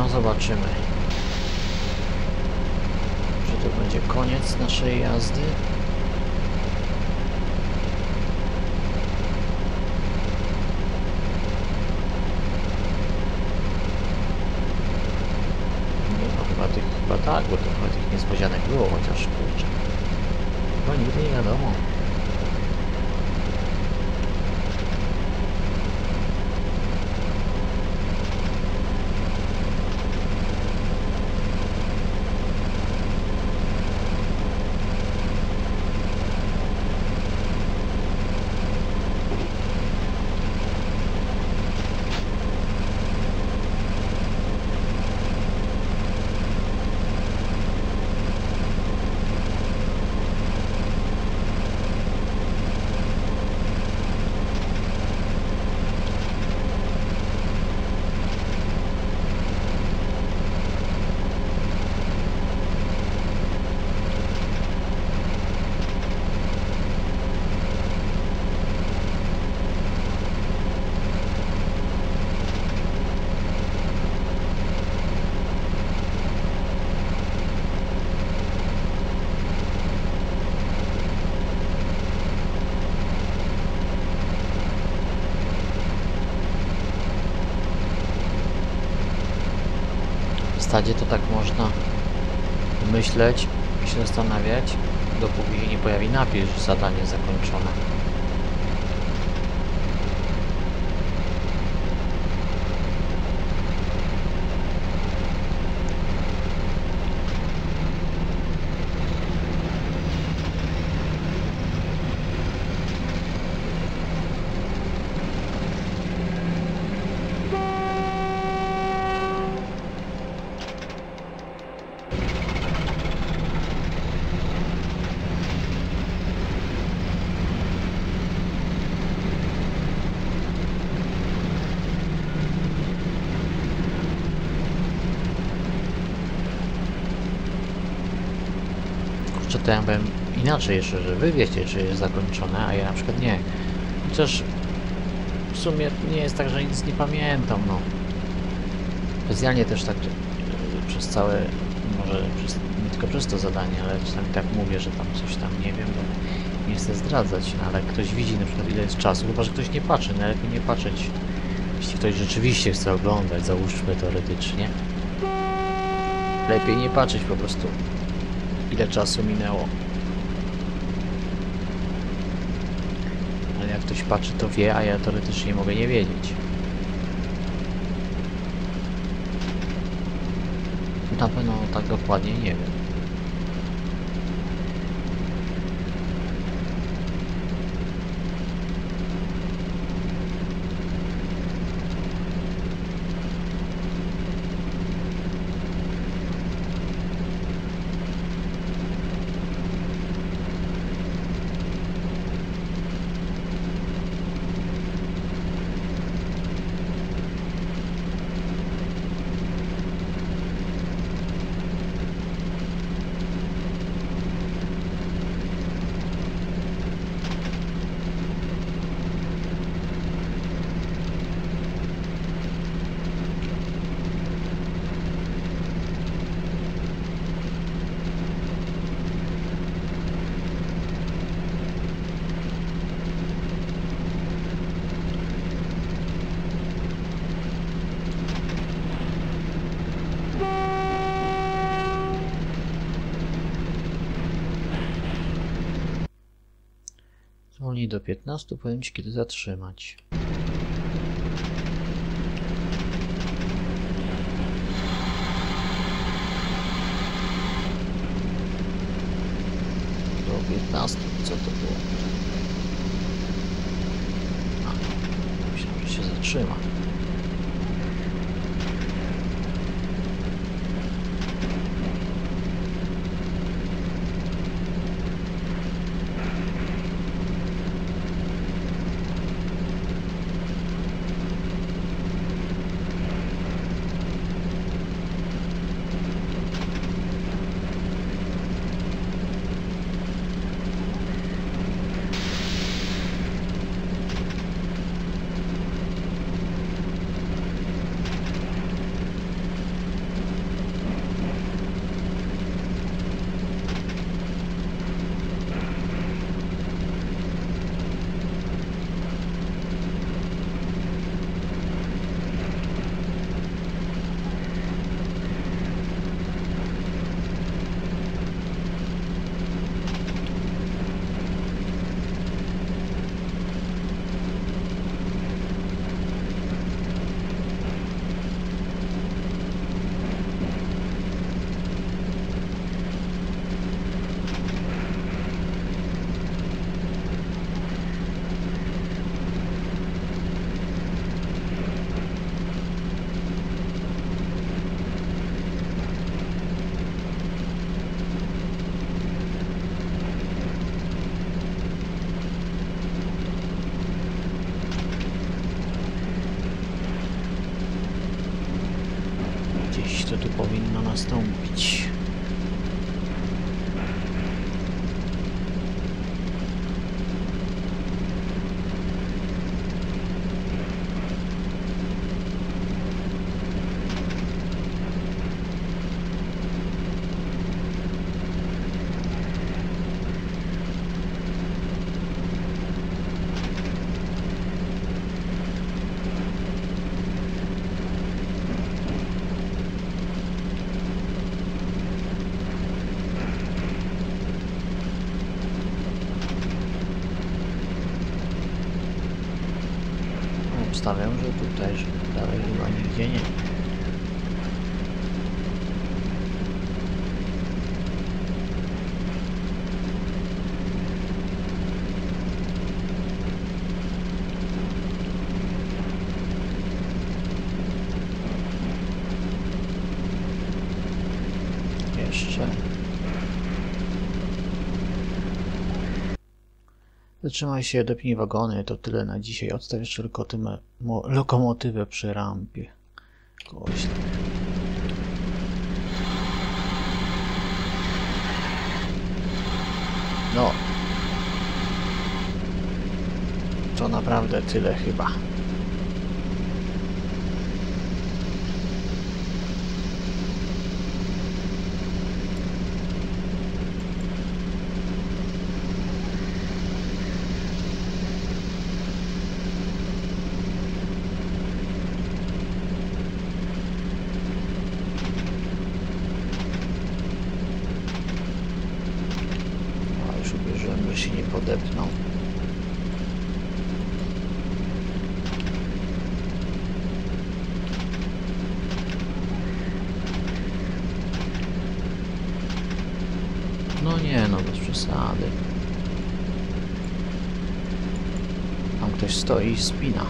No zobaczymy. Czy to będzie koniec naszej jazdy? Nie no, chyba tak, bo to chyba tych niespodzianek było, chociaż kurczę. Chyba nigdy nie wiadomo. W stadzie to tak można myśleć i się zastanawiać, dopóki się nie pojawi napis, że zadanie zakończone. Kurczę, to ja powiem inaczej jeszcze, że wy wiecie, czy jest zakończone, a ja na przykład nie. Chociaż w sumie nie jest tak, że nic nie pamiętam, no. Specjalnie też tak przez całe, może nie tylko przez to zadanie, ale czasami tak mówię, że tam coś tam nie wiem, bo nie chcę zdradzać, no, ale ktoś widzi na przykład ile jest czasu, chyba że ktoś nie patrzy, najlepiej nie patrzeć. Jeśli ktoś rzeczywiście chce oglądać, załóżmy teoretycznie, lepiej nie patrzeć po prostu, ile czasu minęło. Ale jak ktoś patrzy, to wie, a ja teoretycznie mogę nie wiedzieć. Na pewno tak dokładnie nie wiem. Zwolnij do 15, powiem ci kiedy zatrzymać. Do 15, co to było? A, myślałem, że się zatrzyma. nastąpić. Obstawiam, że tutaj, że dalej chyba nigdzie nie. Jeszcze. Zatrzymaj się, dopnij wagony, to tyle na dzisiaj. Odstaw jeszcze lokomotywę przy rampie. Kogoś tam. No. To naprawdę tyle chyba. Żeby się nie podepnął. No nie, no bez przesady. Tam ktoś stoi i spina.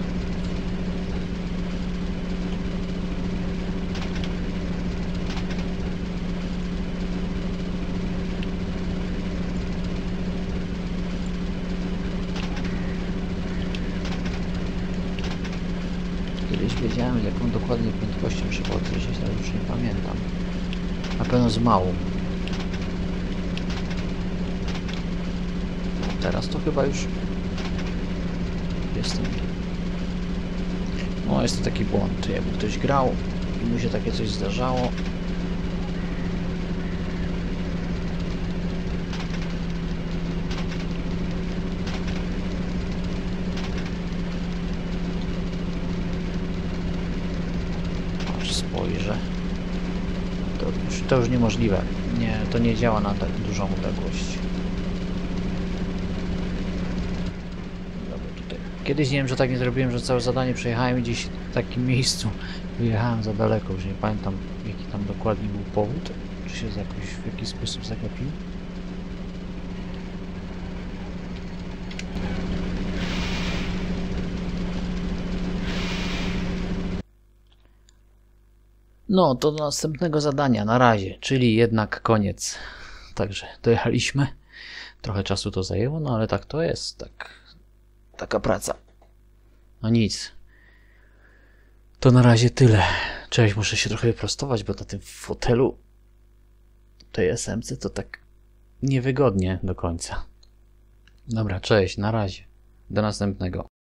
Kiedyś wiedziałem, z jaką dokładnie prędkością trzeba odjeżdżać, ale już nie pamiętam. Na pewno z małą. No, teraz to chyba już jestem. No jest to taki błąd, jakby ktoś grał i mu się takie coś zdarzało. Spojrzę. To już niemożliwe. Nie, to nie działa na tak dużą odległość. Dobra, tutaj. Kiedyś nie wiem, że tak nie zrobiłem, że całe zadanie przejechałem gdzieś w takim miejscu. Wyjechałem za daleko, już nie pamiętam jaki tam dokładnie był powód. Czy się w jakiś sposób zagapił. No, to do następnego zadania, na razie, czyli jednak koniec. Także dojechaliśmy. Trochę czasu to zajęło, no ale tak to jest, taka praca. No nic. To na razie tyle. Cześć, muszę się trochę wyprostować, bo na tym fotelu tej SMC to tak niewygodnie do końca. Dobra, cześć, na razie. Do następnego.